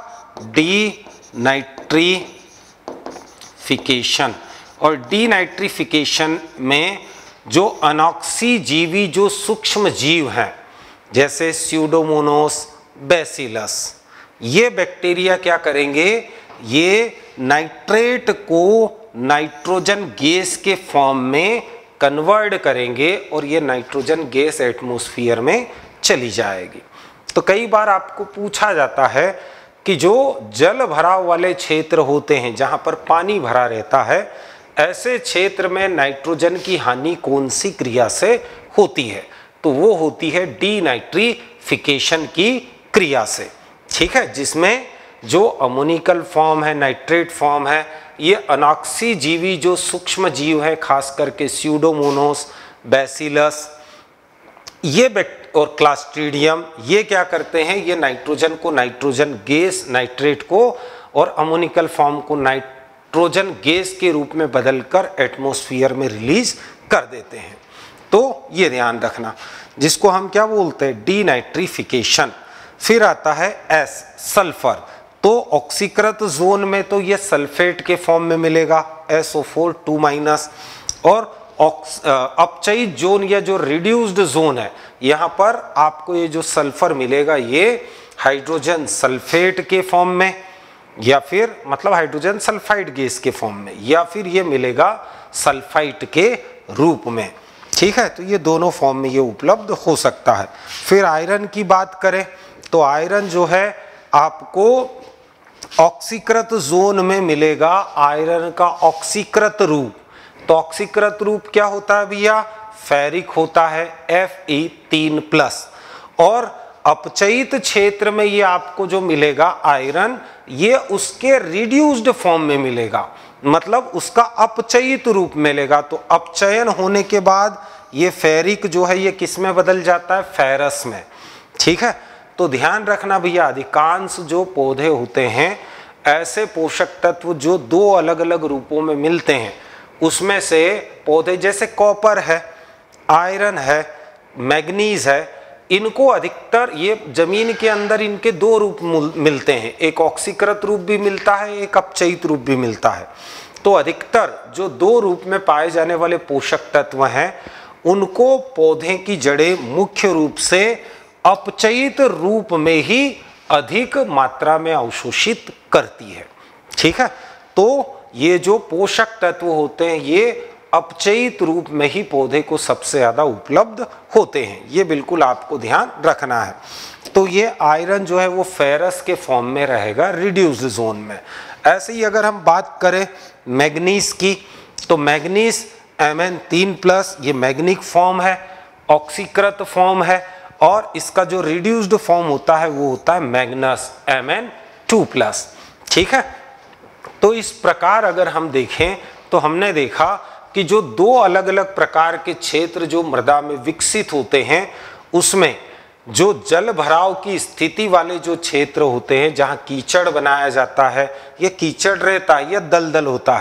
डीनाइट्रिफिकेशन। और डीनाइट्रिफिकेशन में जो अनॉक्सीजीवी जो सूक्ष्म जीव हैं जैसे स्यूडोमोनास, बैसिलस, ये बैक्टीरिया क्या करेंगे? ये नाइट्रेट को नाइट्रोजन गैस के फॉर्म में कन्वर्ट करेंगे और ये नाइट्रोजन गैस एटमॉस्फेयर में चली जाएगी। तो कई बार आपको पूछा जाता है कि जो जल भराव वाले क्षेत्र होते हैं जहां पर पानी भरा रहता है, ऐसे क्षेत्र में नाइट्रोजन की हानि कौन सी क्रिया से होती है? तो वो होती है डीनाइट्रिफिकेशन की क्रिया से। ठीक है, जिसमें जो अमोनिकल फॉर्म है, नाइट्रेट फॉर्म है, ये अनॉक्सीजीवी जो सूक्ष्म जीव है, खास करके स्यूडोमोनास, बैसिलस, ये और क्लास्ट्रीडियम, ये क्या करते हैं? ये नाइट्रोजन को नाइट्रोजन गैस, नाइट्रेट को और अमोनिकल फॉर्म को नाइट्रोजन गैस के रूप में बदलकर एटमॉस्फेयर में रिलीज कर देते हैं। तो ये ध्यान रखना, जिसको हम क्या बोलते हैं? डीनाइट्रिफिकेशन। फिर आता है एस, सल्फर। तो ऑक्सीकृत जोन में तो ये सल्फेट के फॉर्म में मिलेगा, S O four two minus. और अपचयित जोन या जो रिड्यूस्ड जोन है, यहाँ पर आपको ये जो सल्फर मिलेगा ये हाइड्रोजन सल्फेट के फॉर्म में या फिर मतलब हाइड्रोजन सल्फाइड गैस के फॉर्म में, या फिर ये मिलेगा सल्फाइट के रूप में। ठीक है, तो ये दोनों फॉर्म में ये उपलब्ध हो सकता है। फिर आयरन की बात करें तो आयरन जो है आपको ऑक्सीकृत जोन में मिलेगा, आयरन का ऑक्सीकृत रूप। तो ऑक्सीकृत रूप क्या होता है भैया? फेरिक होता है, एफ ई तीन प्लस। और अपचयित क्षेत्र में ये आपको जो मिलेगा आयरन, ये उसके रिड्यूस्ड फॉर्म में मिलेगा, मतलब उसका अपचयित रूप मिलेगा। तो अपचयन होने के बाद ये फेरिक जो है ये किस में बदल जाता है? फेरस में। ठीक है, तो ध्यान रखना भैया, अधिकांश जो पौधे होते हैं ऐसे पोषक तत्व जो दो अलग अलग रूपों में मिलते हैं, उसमें से पौधे जैसे कॉपर है, आयरन है, मैग्नीज है, इनको अधिकतर ये जमीन के अंदर इनके दो रूप मिलते हैं, एक ऑक्सीकृत रूप भी मिलता है, एक अपचयित रूप भी मिलता है। तो अधिकतर जो दो रूप में पाए जाने वाले पोषक तत्व हैं उनको पौधे की जड़ें मुख्य रूप से अपचयित रूप में ही अधिक मात्रा में अवशोषित करती है। ठीक है, तो ये जो पोषक तत्व होते हैं ये अपचयित रूप में ही पौधे को सबसे ज्यादा उपलब्ध होते हैं, ये बिल्कुल आपको ध्यान रखना है। तो ये आयरन जो है वो फेरस के फॉर्म में रहेगा रिड्यूस्ड जोन में। ऐसे ही अगर हम बात करें मैग्नीज की, तो मैग्नीज एम एन तीन प्लस, ये मैग्निक फॉर्म है, ऑक्सीकृत फॉर्म है, और इसका जो रिड्यूस्ड फॉर्म होता है वो होता है manganous, M N two plus. ठीक है, तो इस प्रकार अगर हम देखें तो हमने देखा कि जो दो अलग अलग प्रकार के क्षेत्र जो मृदा में विकसित होते हैं, उसमें जो जल भराव की स्थिति वाले जो क्षेत्र होते हैं जहां कीचड़ बनाया जाता है, या कीचड़ रहता है या दलदल होता है,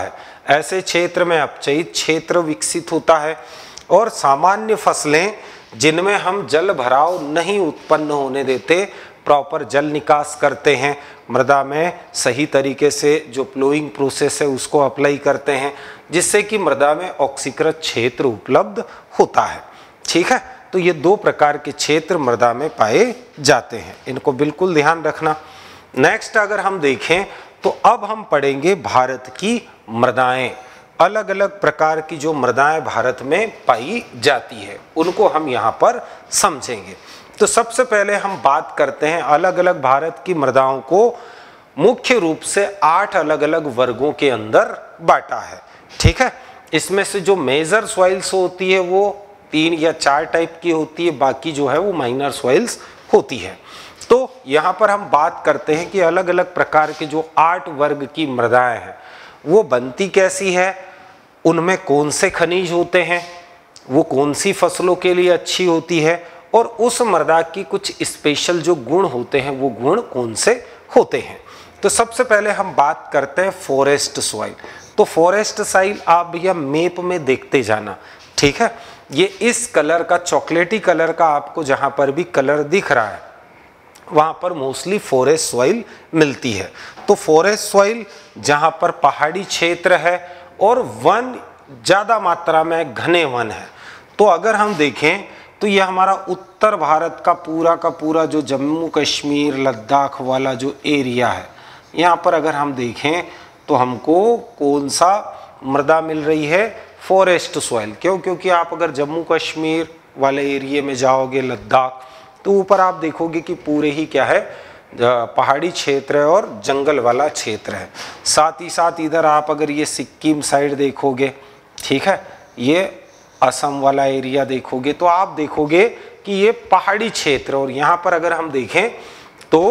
ऐसे क्षेत्र में अपचयित क्षेत्र विकसित होता है। और सामान्य फसलें जिनमें हम जल भराव नहीं उत्पन्न होने देते, प्रॉपर जल निकास करते हैं, मृदा में सही तरीके से जो प्लोइंग प्रोसेस है उसको अप्लाई करते हैं, जिससे कि मृदा में ऑक्सीकृत क्षेत्र उपलब्ध होता है। ठीक है, तो ये दो प्रकार के क्षेत्र मृदा में पाए जाते हैं, इनको बिल्कुल ध्यान रखना। नेक्स्ट अगर हम देखें तो अब हम पढ़ेंगे भारत की मृदाएं। अलग अलग प्रकार की जो मृदाएं भारत में पाई जाती है उनको हम यहाँ पर समझेंगे। तो सबसे पहले हम बात करते हैं, अलग अलग भारत की मृदाओं को मुख्य रूप से आठ अलग अलग वर्गों के अंदर बांटा है। ठीक है, इसमें से जो मेजर सॉइल्स होती है वो तीन या चार टाइप की होती है, बाकी जो है वो माइनर सॉइल्स होती है। तो यहाँ पर हम बात करते हैं कि अलग अलग प्रकार के जो आठ वर्ग की मृदाएं हैं वो बनती कैसी है, उनमें कौन से खनिज होते हैं, वो कौन सी फसलों के लिए अच्छी होती है, और उस मृदा की कुछ स्पेशल जो गुण होते हैं वो गुण कौन से होते हैं। तो सबसे पहले हम बात करते हैं फॉरेस्ट सॉइल। तो फॉरेस्ट सॉइल आप भैया मैप में देखते जाना। ठीक है, ये इस कलर का, चॉकलेटी कलर का आपको जहां पर भी कलर दिख रहा है वहां पर मोस्टली फॉरेस्ट सॉइल मिलती है। तो फॉरेस्ट सॉइल जहां पर पहाड़ी क्षेत्र है और वन ज्यादा मात्रा में घने वन है। तो अगर हम देखें तो यह हमारा उत्तर भारत का पूरा का पूरा जो जम्मू कश्मीर लद्दाख वाला जो एरिया है, यहाँ पर अगर हम देखें तो हमको कौन सा मृदा मिल रही है, फॉरेस्ट सॉइल। क्यों? क्योंकि आप अगर जम्मू कश्मीर वाले एरिया में जाओगे, लद्दाख, तो ऊपर आप देखोगे कि पूरे ही क्या है, पहाड़ी क्षेत्र है और जंगल वाला क्षेत्र है। साथ ही साथ इधर आप अगर ये सिक्किम साइड देखोगे, ठीक है, ये असम वाला एरिया देखोगे तो आप देखोगे कि ये पहाड़ी क्षेत्र, और यहाँ पर अगर हम देखें तो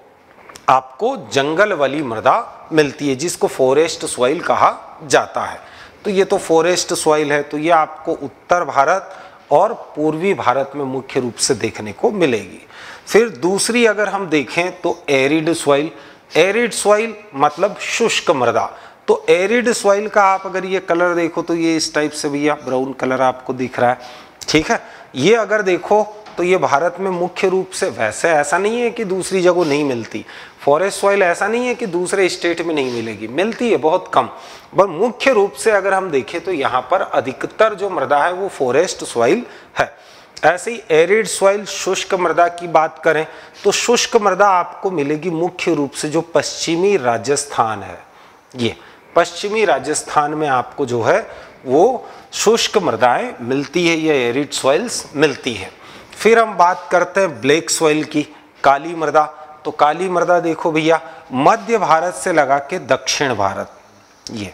आपको जंगल वाली मृदा मिलती है जिसको फॉरेस्ट सॉइल कहा जाता है। तो ये तो फॉरेस्ट सॉइल है, तो ये आपको उत्तर भारत और पूर्वी भारत में मुख्य रूप से देखने को मिलेगी। फिर दूसरी अगर हम देखें तो एरिड सॉइल। एरिड सॉइल मतलब शुष्क मृदा। तो एरिड सॉइल का आप अगर ये कलर देखो तो ये इस टाइप से भैया ब्राउन कलर आपको दिख रहा है। ठीक है, ये अगर देखो तो ये भारत में मुख्य रूप से, वैसे ऐसा नहीं है कि दूसरी जगह नहीं मिलती, फॉरेस्ट सॉइल ऐसा नहीं है कि दूसरे स्टेट में नहीं मिलेगी, मिलती है बहुत कम, पर मुख्य रूप से अगर हम देखें तो यहाँ पर अधिकतर जो मृदा है वो फॉरेस्ट सॉइल है। ऐसे ही एरिड सॉइल, शुष्क मृदा की बात करें तो शुष्क मृदा आपको मिलेगी मुख्य रूप से जो पश्चिमी राजस्थान है, ये पश्चिमी राजस्थान में आपको जो है वो शुष्क मृदाएं मिलती है, ये एरिड सॉइल्स मिलती है। फिर हम बात करते हैं ब्लैक सॉइल की, काली मृदा। तो काली मृदा देखो भैया मध्य भारत से लगा के दक्षिण भारत, ये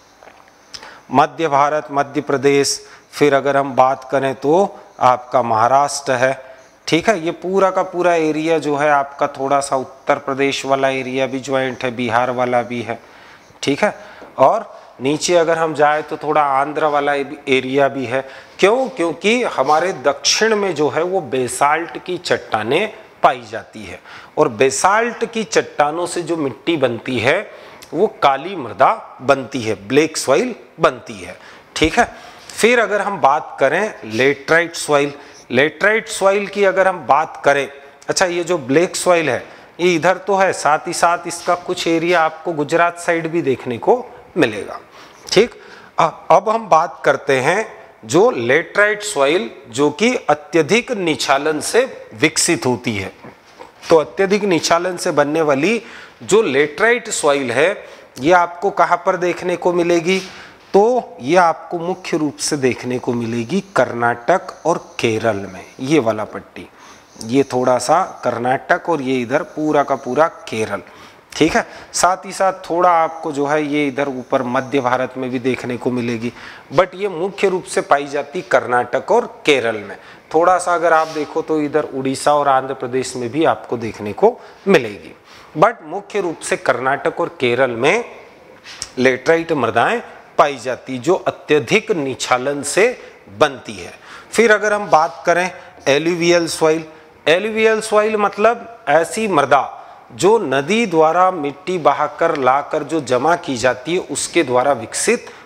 मध्य भारत, मध्य प्रदेश, फिर अगर हम बात करें तो आपका महाराष्ट्र है। ठीक है, ये पूरा का पूरा एरिया जो है आपका, थोड़ा सा उत्तर प्रदेश वाला एरिया भी ज्वाइंट है, बिहार वाला भी है। ठीक है, और नीचे अगर हम जाए तो थोड़ा आंध्र वाला एरिया भी है। क्यों? क्योंकि हमारे दक्षिण में जो है वो बेसाल्ट की चट्टानें पाई जाती है, और बेसाल्ट की चट्टानों से जो मिट्टी बनती है वो काली मृदा बनती है, ब्लैक सॉइल बनती है। ठीक है, फिर अगर हम बात करें लेटराइट सॉइल, लेटराइट सॉइल की अगर हम बात करें, अच्छा ये जो ब्लैक सॉइल है ये इधर तो है, साथ ही साथ इसका कुछ एरिया आपको गुजरात साइड भी देखने को मिलेगा। ठीक, अब हम बात करते हैं जो लेटराइट सॉइल जो कि अत्यधिक निछालन से विकसित होती है। तो अत्यधिक निछालन से बनने वाली जो लेटराइट सॉइल है ये आपको कहाँ पर देखने को मिलेगी? तो ये आपको मुख्य रूप से देखने को मिलेगी कर्नाटक और केरल में, ये वाला पट्टी, ये थोड़ा सा कर्नाटक और ये इधर पूरा का पूरा केरल। ठीक है, साथ ही साथ थोड़ा आपको जो है ये इधर ऊपर मध्य भारत में भी देखने को मिलेगी, बट ये मुख्य रूप से पाई जाती कर्नाटक और केरल में। थोड़ा सा अगर आप देखो तो इधर उड़ीसा और आंध्र प्रदेश में भी आपको देखने को मिलेगी, बट मुख्य रूप से कर्नाटक और केरल में लेटराइट मृदाएं पाई जाती जो अत्यधिक निछालन से बनती है। फिर अगर हम बात करें एलुवियल सॉइल, एलुवियल सॉइल मतलब ऐसी मृदा जो नदी द्वारा मिट्टी बहाकर लाकर जो जमा की जाती है उसके द्वारा विकसित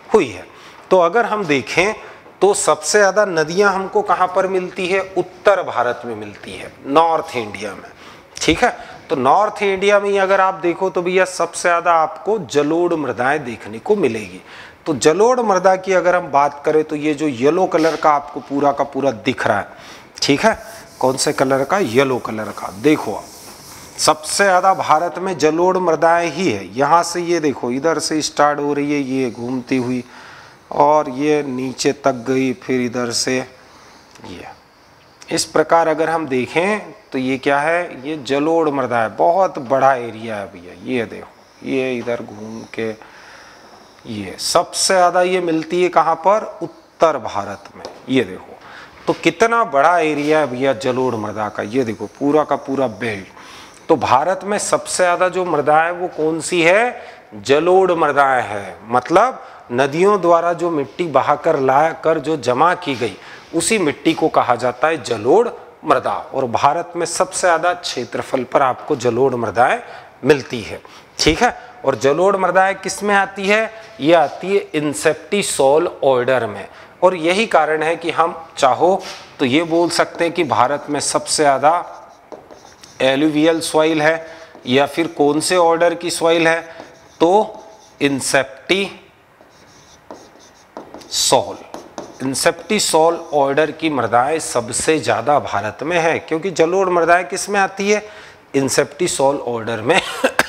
हुई है। तो अगर हम देखें तो सबसे ज़्यादा नदियां हमको कहाँ पर मिलती है, उत्तर भारत में मिलती है, नॉर्थ इंडिया में। ठीक है, तो नॉर्थ इंडिया में अगर आप देखो तो भैया सबसे ज़्यादा आपको जलोढ़ मृदाएं देखने को मिलेगी। तो जलोढ़ मृदा की अगर हम बात करें तो ये जो येलो कलर का आपको पूरा का पूरा दिख रहा है, ठीक है, कौन से कलर का, येलो कलर का, देखो आप सबसे ज़्यादा भारत में जलोढ़ मृदाएं ही है। यहाँ से ये देखो इधर से स्टार्ट हो रही है ये घूमती हुई और ये नीचे तक गई, फिर इधर से ये, इस प्रकार अगर हम देखें तो ये क्या है, ये जलोढ़ मृदा है, बहुत बड़ा एरिया है भैया। ये देखो ये इधर घूम के ये सबसे ज़्यादा ये मिलती है कहाँ पर, उत्तर भारत में। ये देखो तो कितना बड़ा एरिया है भैया जलोढ़ मृदा का, ये देखो पूरा का पूरा बेल्ट। तो भारत में सबसे ज़्यादा जो मृदा है वो कौन सी है, जलोढ़ मृदाएं है। मतलब नदियों द्वारा जो मिट्टी बहाकर ला कर जो जमा की गई उसी मिट्टी को कहा जाता है जलोढ़ मृदा। और भारत में सबसे ज़्यादा क्षेत्रफल पर आपको जलोढ़ मृदाएं मिलती है। ठीक है, और जलोढ़ मृदाएं किस में आती है, ये आती है इंसेप्टिसोल ऑर्डर में। और यही कारण है कि हम चाहो तो ये बोल सकते हैं कि भारत में सबसे ज़्यादा एलुवियल सॉइल है, या फिर कौन से ऑर्डर की सॉइल है, तो इंसेप्टिसोल, इंसेप्टिसोल ऑर्डर की मृदाएं सबसे ज़्यादा भारत में है, क्योंकि जलोढ़ मृदाएं किस में आती है, इंसेप्टिसोल ऑर्डर में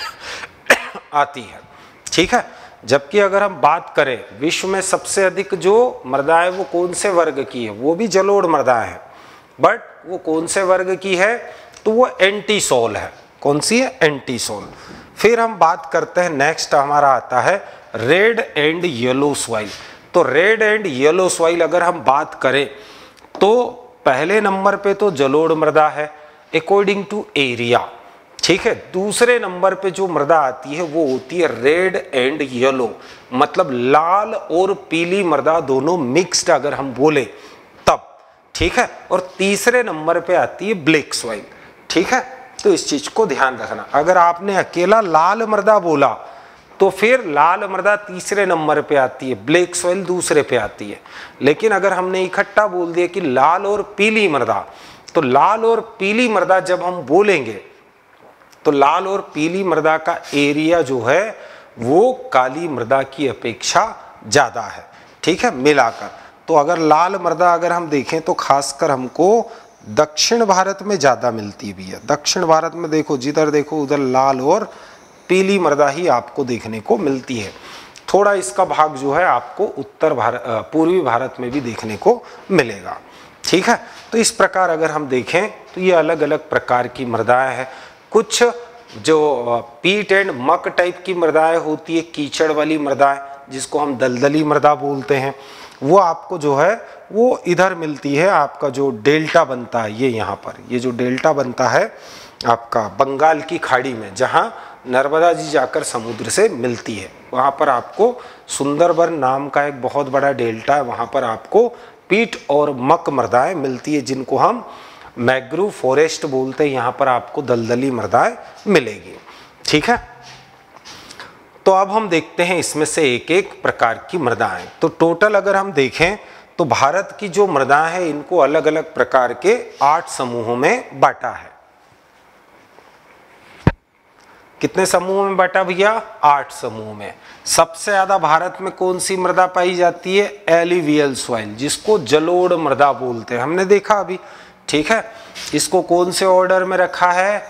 आती है। ठीक है, जबकि अगर हम बात करें विश्व में सबसे अधिक जो मृदा है वो कौन से वर्ग की है, वो भी जलोढ़ मृदा है, बट वो कौन से वर्ग की है, तो वो एंटीसोल है। कौन सी है, एंटीसोल। फिर हम बात करते हैं, नेक्स्ट हमारा आता है रेड एंड येलो सॉइल। तो रेड एंड येलो सॉइल अगर हम बात करें तो पहले नंबर पे तो जलोढ़ मृदा है अकॉर्डिंग टू एरिया। ठीक है, दूसरे नंबर पे जो मृदा आती है वो होती है रेड एंड येलो, मतलब लाल और पीली मृदा दोनों मिक्स्ड अगर हम बोले तब। ठीक है, और तीसरे नंबर पे आती है ब्लैक सॉइल। ठीक है, तो इस चीज को ध्यान रखना, अगर आपने अकेला लाल मृदा बोला तो फिर लाल मृदा तीसरे नंबर पे आती है, ब्लैक सॉइल दूसरे पे आती है। लेकिन अगर हमने इकट्ठा बोल दिया कि लाल और पीली मृदा, तो लाल और पीली मृदा जब हम बोलेंगे तो लाल और पीली मृदा का एरिया जो है वो काली मृदा की अपेक्षा ज्यादा है। ठीक है, मिलाकर। तो अगर लाल मृदा अगर हम देखें तो खासकर हमको दक्षिण भारत में ज्यादा मिलती भी है। दक्षिण भारत में देखो, जिधर देखो उधर लाल और पीली मृदा ही आपको देखने को मिलती है। थोड़ा इसका भाग जो है आपको उत्तर भारत, पूर्वी भारत में भी देखने को मिलेगा। ठीक है, तो इस प्रकार अगर हम देखें तो ये अलग अलग प्रकार की मृदाएं हैं। कुछ जो पीट एंड मक टाइप की मृदाएं होती है, कीचड़ वाली मृदाएं जिसको हम दलदली मृदा बोलते हैं, वो आपको जो है वो इधर मिलती है। आपका जो डेल्टा बनता है, ये यहाँ पर ये जो डेल्टा बनता है आपका बंगाल की खाड़ी में, जहाँ नर्मदा जी जाकर समुद्र से मिलती है, वहाँ पर आपको सुंदरबन नाम का एक बहुत बड़ा डेल्टा है, वहाँ पर आपको पीट और मक मृदाएं मिलती है, जिनको हम मैग्रोव फॉरेस्ट बोलते हैं। यहाँ पर आपको दलदली मृदाएं मिलेगी। ठीक है, तो अब हम देखते हैं इसमें से एक एक प्रकार की मृदाएं। तो टोटल अगर हम देखें तो भारत की जो मृदाएं हैं इनको अलग अलग प्रकार के आठ समूहों में बांटा है। कितने समूहों में बांटा भैया, आठ समूह में। सबसे ज्यादा भारत में कौन सी मृदा पाई जाती है, एलुवियल सॉइल, जिसको जलोढ़ मृदा बोलते हैं, हमने देखा अभी। ठीक है, इसको कौन से ऑर्डर में रखा है,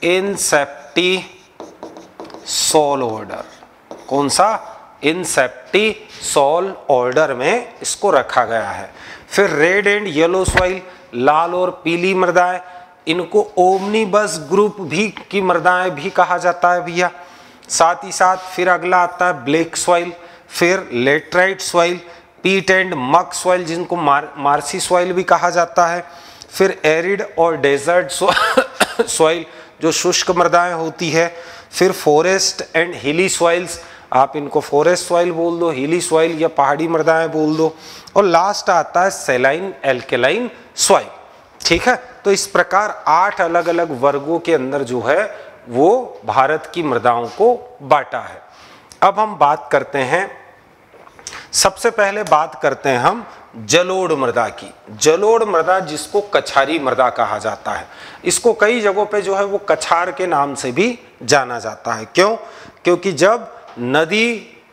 इंसेप्टिसोल ऑर्डर। कौन सा, इंसेप्टिसोल ऑर्डर में इसको रखा गया है। फिर रेड एंड येलो सॉइल, लाल और पीली मृदाएं, इनको ओमनीबस ग्रुप भी की मृदाएं भी कहा जाता है भैया। साथ ही साथ फिर अगला आता है ब्लैक सॉइल, फिर laterite soil, peat and muck soil जिनको मार, मार्सी सॉइल भी कहा जाता है। फिर एरिड और डेजर्ट सॉइल जो शुष्क मृदाएं होती है। फिर फॉरेस्ट एंड हिली सॉइल्स, आप इनको फॉरेस्ट सॉइल बोल दो, हिली सॉइल या पहाड़ी मृदाएं बोल दो। और लास्ट आता है सैलाइन एल्केलाइन सॉइल। ठीक है, तो इस प्रकार आठ अलग अलग वर्गों के अंदर जो है वो भारत की मृदाओं को बांटा है। अब हम बात करते हैं सबसे पहले बात करते हैं हम जलोढ़ मृदा की। जलोढ़ मृदा जिसको कछारी मृदा कहा जाता है, इसको कई जगहों पे जो है वो कछार के नाम से भी जाना जाता है। क्यों? क्योंकि जब नदी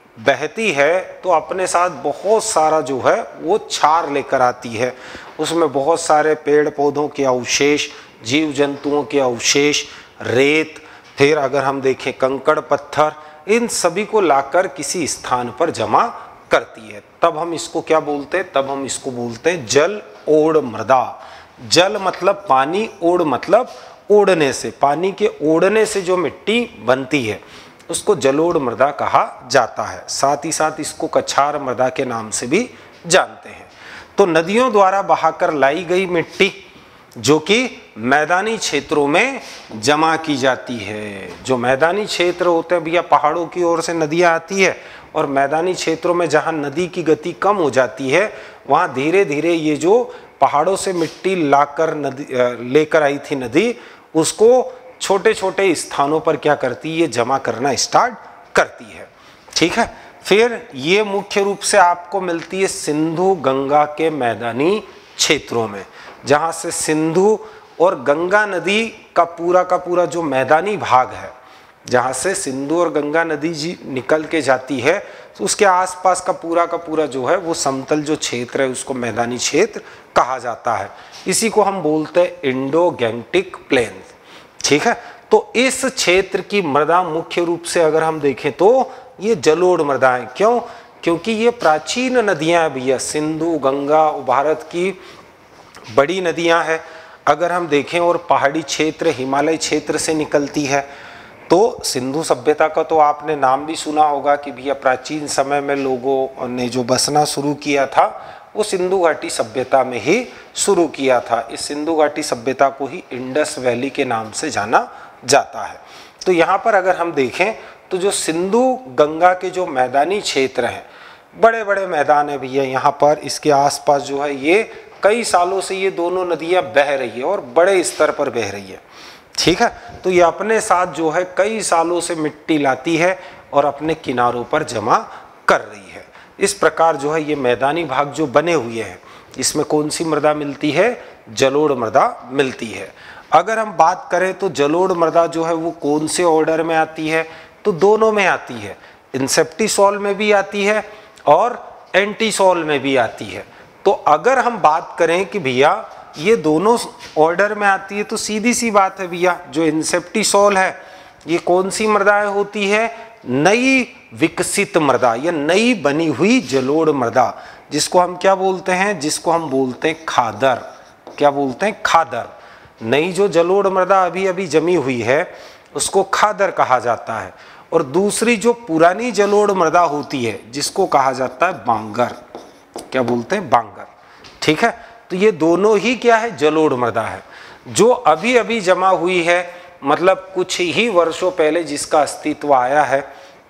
बहती है तो अपने साथ बहुत सारा जो है वो क्षार लेकर आती है, उसमें बहुत सारे पेड़ पौधों के अवशेष, जीव जंतुओं के अवशेष, रेत, फिर अगर हम देखें कंकड़ पत्थर, इन सभी को लाकर किसी स्थान पर जमा करती है। तब हम इसको क्या बोलते हैं? तब हम इसको बोलते हैं जल ओढ़ मृदा। जल मतलब पानी, ओढ़ मतलब ओढ़ने से, पानी के ओढ़ने से जो मिट्टी बनती है उसको जलोढ़ मृदा कहा जाता है। साथ ही साथ इसको कछार मृदा के नाम से भी जानते हैं। तो नदियों द्वारा बहाकर लाई गई मिट्टी जो कि मैदानी क्षेत्रों में जमा की जाती है। जो मैदानी क्षेत्र होते हैं भैया, पहाड़ों की ओर से नदियाँ आती है और मैदानी क्षेत्रों में जहाँ नदी की गति कम हो जाती है वहाँ धीरे धीरे ये जो पहाड़ों से मिट्टी लाकर नदी लेकर आई थी नदी, उसको छोटे छोटे स्थानों पर क्या करती है? ये जमा करना स्टार्ट करती है। ठीक है। फिर ये मुख्य रूप से आपको मिलती है सिंधु गंगा के मैदानी क्षेत्रों में, जहाँ से सिंधु और गंगा नदी का पूरा का पूरा जो मैदानी भाग है, जहाँ से सिंधु और गंगा नदी जी निकल के जाती है, तो उसके आसपास का पूरा का पूरा जो है वो समतल जो क्षेत्र है उसको मैदानी क्षेत्र कहा जाता है। इसी को हम बोलते हैं इंडो गैंगटिक प्लेन। ठीक है। तो इस क्षेत्र की मृदा मुख्य रूप से अगर हम देखें तो ये जलोढ़ मृदा है। क्यों? क्योंकि ये प्राचीन नदियां हैं भैया, सिंधु गंगा भारत की बड़ी नदियां हैं अगर हम देखें, और पहाड़ी क्षेत्र हिमालय क्षेत्र से निकलती है। तो सिंधु सभ्यता का तो आपने नाम भी सुना होगा कि भैया प्राचीन समय में लोगों ने जो बसना शुरू किया था वो सिंधु घाटी सभ्यता में ही शुरू किया था। इस सिंधु घाटी सभ्यता को ही इंडस वैली के नाम से जाना जाता है। तो यहाँ पर अगर हम देखें तो जो सिंधु गंगा के जो मैदानी क्षेत्र हैं, बड़े बड़े मैदान है भैया यहाँ पर, इसके आसपास जो है ये कई सालों से ये दोनों नदियाँ बह रही है और बड़े स्तर पर बह रही है। ठीक है। तो ये अपने साथ जो है कई सालों से मिट्टी लाती है और अपने किनारों पर जमा कर रही है। इस प्रकार जो है ये मैदानी भाग जो बने हुए हैं, इसमें कौन सी मृदा मिलती है? जलोढ़ मृदा मिलती है। अगर हम बात करें तो जलोढ़ मृदा जो है वो कौन से ऑर्डर में आती है? तो दोनों में आती है, इंसेप्टिसॉल में भी आती है और एंटीसॉल में भी आती है। तो अगर हम बात करें कि भैया ये दोनों ऑर्डर में आती है, तो सीधी सी बात है भैया, जो इंसेप्टिसॉल है ये कौन सी मृदाएं होती है? नई विकसित मृदा या नई बनी हुई जलोढ़ मृदा, जिसको हम क्या बोलते हैं? जिसको हम बोलते हैं खादर। क्या बोलते हैं? खादर। नई जो जलोढ़ मृदा अभी अभी जमी हुई है उसको खादर कहा जाता है, और दूसरी जो पुरानी जलोढ़ मृदा होती है जिसको कहा जाता है बांगर। क्या बोलते हैं? बांगर। ठीक है। तो ये दोनों ही क्या है? जलोढ़ मृदा है, जो अभी अभी जमा हुई है, मतलब कुछ ही वर्षों पहले जिसका अस्तित्व आया है।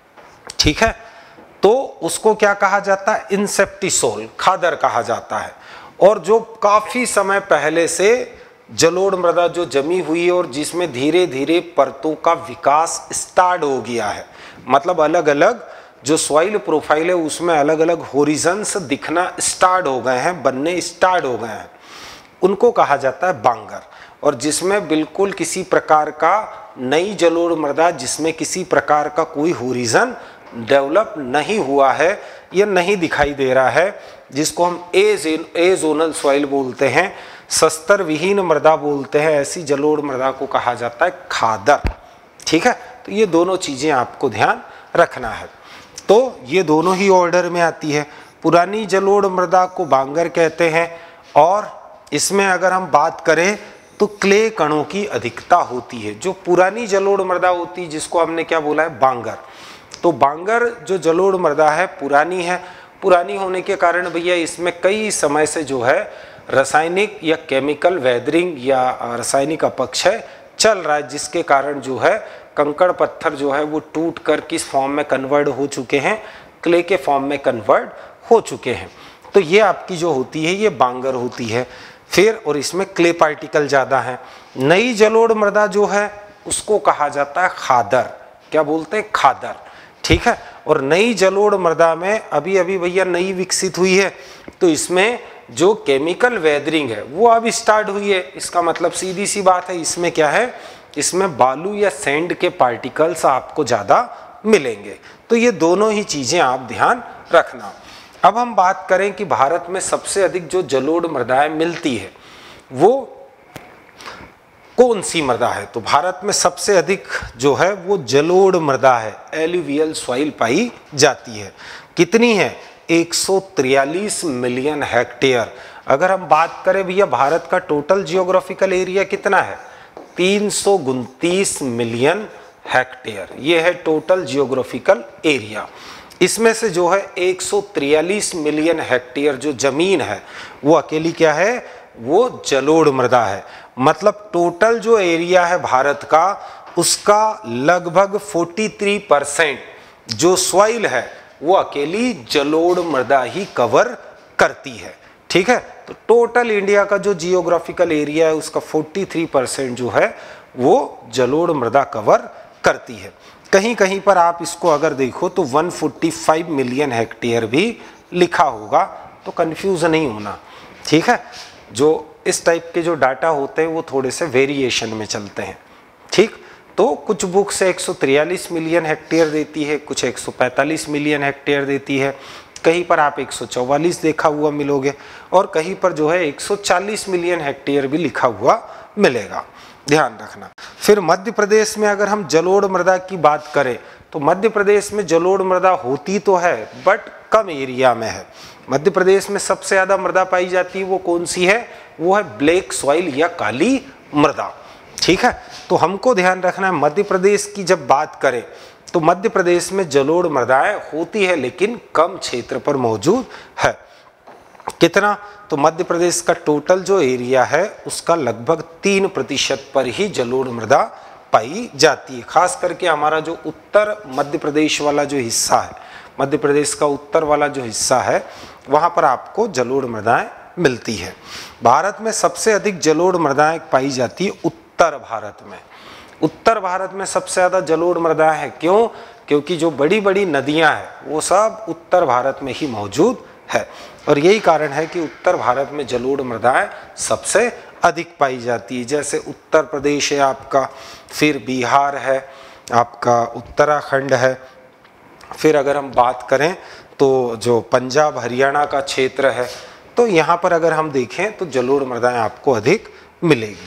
ठीक है। तो उसको क्या कहा जाता है? इंसेप्टिसोल, खादर कहा जाता है। और जो काफी समय पहले से जलोढ़ मृदा जो जमी हुई है और जिसमें धीरे धीरे परतों का विकास स्टार्ट हो गया है, मतलब अलग अलग जो सॉइल प्रोफाइल है उसमें अलग अलग होरिजन्स दिखना स्टार्ट हो गए हैं, बनने स्टार्ट हो गए हैं, उनको कहा जाता है बांगर। और जिसमें बिल्कुल किसी प्रकार का नई जलोढ़ मृदा जिसमें किसी प्रकार का कोई होरिजन डेवलप नहीं हुआ है या नहीं दिखाई दे रहा है, जिसको हम ए जोनल सॉइल बोलते हैं, सस्तर विहीन मृदा बोलते हैं, ऐसी जलोढ़ मृदा को कहा जाता है खादर। ठीक है। तो ये दोनों चीजें आपको ध्यान रखना है। तो ये दोनों ही ऑर्डर में आती है। पुरानी जलोढ़ मृदा को बांगर कहते हैं, और इसमें अगर हम बात करें तो क्ले कणों की अधिकता होती है। जो पुरानी जलोढ़ मृदा होती है जिसको हमने क्या बोला है? बांगर। तो बांगर जो जलोढ़ मृदा है पुरानी है, पुरानी होने के कारण भैया इसमें कई समय से जो है रासायनिक या केमिकल वेदरिंग या रासायनिक अपक्षय चल रहा है, जिसके कारण जो है कंकड़ पत्थर जो है वो टूट कर किस फॉर्म में कन्वर्ट हो चुके हैं? क्ले के फॉर्म में कन्वर्ट हो चुके हैं। तो ये आपकी जो होती है ये बांगर होती है। फिर और इसमें क्ले पार्टिकल ज़्यादा है। नई जलोढ़ मृदा जो है उसको कहा जाता है खादर। क्या बोलते हैं? खादर। ठीक है। और नई जलोढ़ मृदा में अभी अभी भैया नई विकसित हुई है, तो इसमें जो केमिकल वेदरिंग है वो अब स्टार्ट हुई है। इसका मतलब सीधी सी बात है, इसमें क्या है, इसमें बालू या सैंड के पार्टिकल्स आपको ज़्यादा मिलेंगे। तो ये दोनों ही चीज़ें आप ध्यान रखना। अब हम बात करें कि भारत में सबसे अधिक जो जलोढ़ मृदाएं मिलती है वो कौन सी मृदा है, तो भारत में सबसे अधिक जो है वो जलोढ़ मृदा है, एलुवियल सॉइल पाई जाती है। कितनी है, एक सौ तिरालीस मिलियन हेक्टेयर। अगर हम बात करें भैया भारत का टोटल जियोग्राफिकल एरिया कितना है, तीन सौ उनतीस मिलियन हेक्टेयर, ये है टोटल जियोग्राफिकल एरिया। इसमें से जो है एक सौ तिरालीस मिलियन हेक्टेयर जो जमीन है वो अकेली क्या है, वो जलोढ़ मृदा है। मतलब टोटल जो एरिया है भारत का उसका लगभग तैंतालीस परसेंट जो सॉइल है वो अकेली जलोढ़ मृदा ही कवर करती है। ठीक है, तो टोटल इंडिया का जो जियोग्राफिकल एरिया है उसका तैंतालीस परसेंट जो है वो जलोढ़ मृदा कवर करती है। कहीं कहीं पर आप इसको अगर देखो तो एक सौ पैंतालीस मिलियन हेक्टेयर भी लिखा होगा, तो कंफ्यूज नहीं होना। ठीक है, जो इस टाइप के जो डाटा होते हैं वो थोड़े से वेरिएशन में चलते हैं। ठीक, तो कुछ बुक्स एक सौ तिरालीस मिलियन हेक्टेयर देती है, कुछ एक सौ पैंतालीस मिलियन हेक्टेयर देती है, कहीं पर आप एक सौ चौवालीस देखा हुआ मिलोगे और कहीं पर जो है एक सौ चालीस मिलियन हेक्टेयर भी लिखा हुआ मिलेगा, ध्यान रखना। फिर मध्य प्रदेश में अगर हम जलोढ़ मृदा की बात करें तो मध्य प्रदेश में जलोढ़ मृदा होती तो है बट कम एरिया में है। मध्य प्रदेश में सबसे ज्यादा मृदा पाई जाती है वो कौन सी है, वो है ब्लैक सॉइल या काली मृदा। ठीक है, तो हमको ध्यान रखना है मध्य प्रदेश की जब बात करें तो मध्य प्रदेश में जलोढ़ मृदाएं होती है लेकिन कम क्षेत्र पर मौजूद है। कितना, तो मध्य प्रदेश का टोटल जो एरिया है उसका लगभग तीन प्रतिशत पर ही जलोढ़ मृदा पाई जाती है। खास करके हमारा जो उत्तर मध्य प्रदेश वाला जो हिस्सा है, मध्य प्रदेश का उत्तर वाला जो हिस्सा है वहां पर आपको जलोढ़ मृदाएं मिलती है। भारत में सबसे अधिक जलोढ़ मृदाएं पाई जाती है उत्तर भारत में। उत्तर भारत में सबसे ज्यादा जलोढ़ मृदा है, क्यों, क्योंकि जो बड़ी बड़ी नदियां हैं वो सब उत्तर भारत में ही मौजूद है और यही कारण है कि उत्तर भारत में जलोढ़ मृदाएं सबसे अधिक पाई जाती है। जैसे उत्तर प्रदेश है आपका, फिर बिहार है आपका, उत्तराखंड है, फिर अगर हम बात करें तो जो पंजाब हरियाणा का क्षेत्र है, तो यहाँ पर अगर हम देखें तो जलोढ़ मृदाएं आपको अधिक मिलेगी।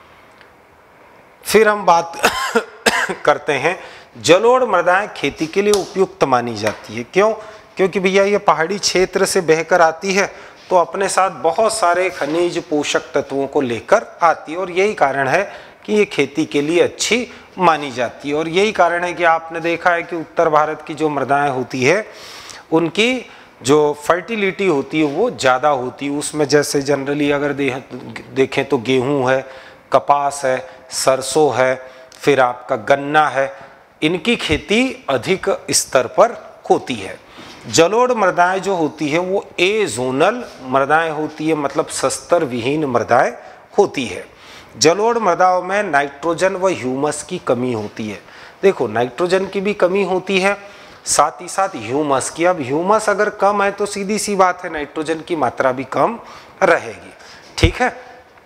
फिर हम बात करते हैं जलोढ़ मृदाएं खेती के लिए उपयुक्त मानी जाती है। क्यों, क्योंकि भैया ये पहाड़ी क्षेत्र से बहकर आती है तो अपने साथ बहुत सारे खनिज पोषक तत्वों को लेकर आती है और यही कारण है कि ये खेती के लिए अच्छी मानी जाती है। और यही कारण है कि आपने देखा है कि उत्तर भारत की जो मृदाएं होती है उनकी जो फर्टिलिटी होती है वो ज़्यादा होती है। उसमें जैसे जनरली अगर देखें तो गेहूं है, कपास है, सरसों है, फिर आपका गन्ना है, इनकी खेती अधिक स्तर पर होती है। जलोढ़ मृदाएं जो होती है वो ए जोनल मृदाएं होती है, मतलब सस्तर विहीन मृदाएं होती है। जलोढ़ मृदाओं में नाइट्रोजन व ह्यूमस की कमी होती है। देखो नाइट्रोजन की भी कमी होती है, साथ ही साथ ह्यूमस की। अब ह्यूमस अगर कम है तो सीधी सी बात है नाइट्रोजन की मात्रा भी कम रहेगी। ठीक है,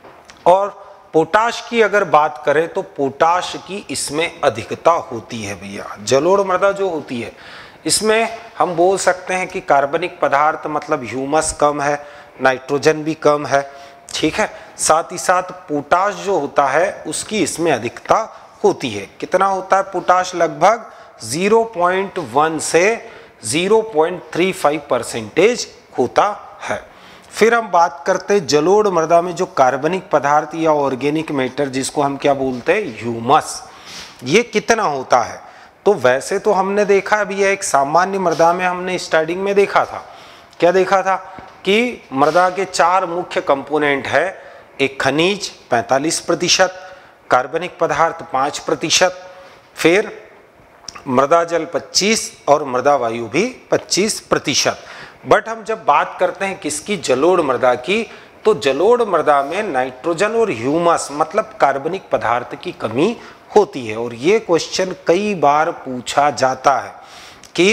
और पोटाश की अगर बात करें तो पोटाश की इसमें अधिकता होती है भैया। जलोढ़ मृदा जो होती है इसमें हम बोल सकते हैं कि कार्बनिक पदार्थ मतलब ह्यूमस कम है, नाइट्रोजन भी कम है। ठीक है, साथ ही साथ पोटाश जो होता है उसकी इसमें अधिकता होती है। कितना होता है पोटाश, लगभग ज़ीरो पॉइंट वन से zero point three five percentage होता है। फिर हम बात करते हैं जलोढ़ मृदा में जो कार्बनिक पदार्थ या ऑर्गेनिक मैटर जिसको हम क्या बोलते हैं ह्यूमस, ये कितना होता है। तो वैसे तो हमने देखा अभी यह एक सामान्य मृदा में हमने स्टार्टिंग में देखा था, क्या देखा था कि मृदा के चार मुख्य कंपोनेंट है, एक खनिज पैंतालीस प्रतिशत, कार्बनिक पदार्थ पाँच प्रतिशत, फिर मृदा जल पच्चीस और मृदा वायु भी पच्चीस प्रतिशत। बट हम जब बात करते हैं किसकी, जलोढ़ मृदा की, तो जलोढ़ मृदा में नाइट्रोजन और ह्यूमस मतलब कार्बनिक पदार्थ की कमी होती है। और ये क्वेश्चन कई बार पूछा जाता है कि